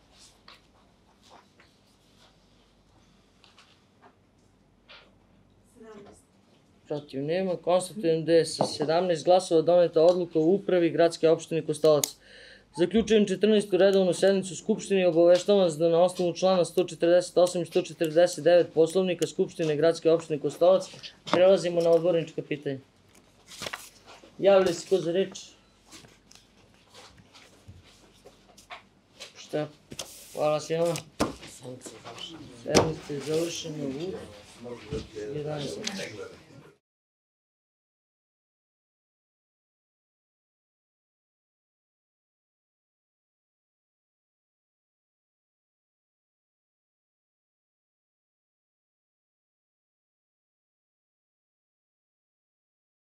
Protiv nema. Konstatujem da je sa sedamnaest glasova doneta odluka u Upravi Gradske opštine Kostolac. Zaključujem četrnaestu redovnu sednicu Skupštine i obaveštavam vas da na osnovu člana sto četrdeset osam i sto četrdeset devet Poslovnika Skupštine Gradske opštine Kostolac prelazimo na odbornička pitanja. Javlja se ko za reč? Šta? Hvala svima. Sednica je završena u jedanaest.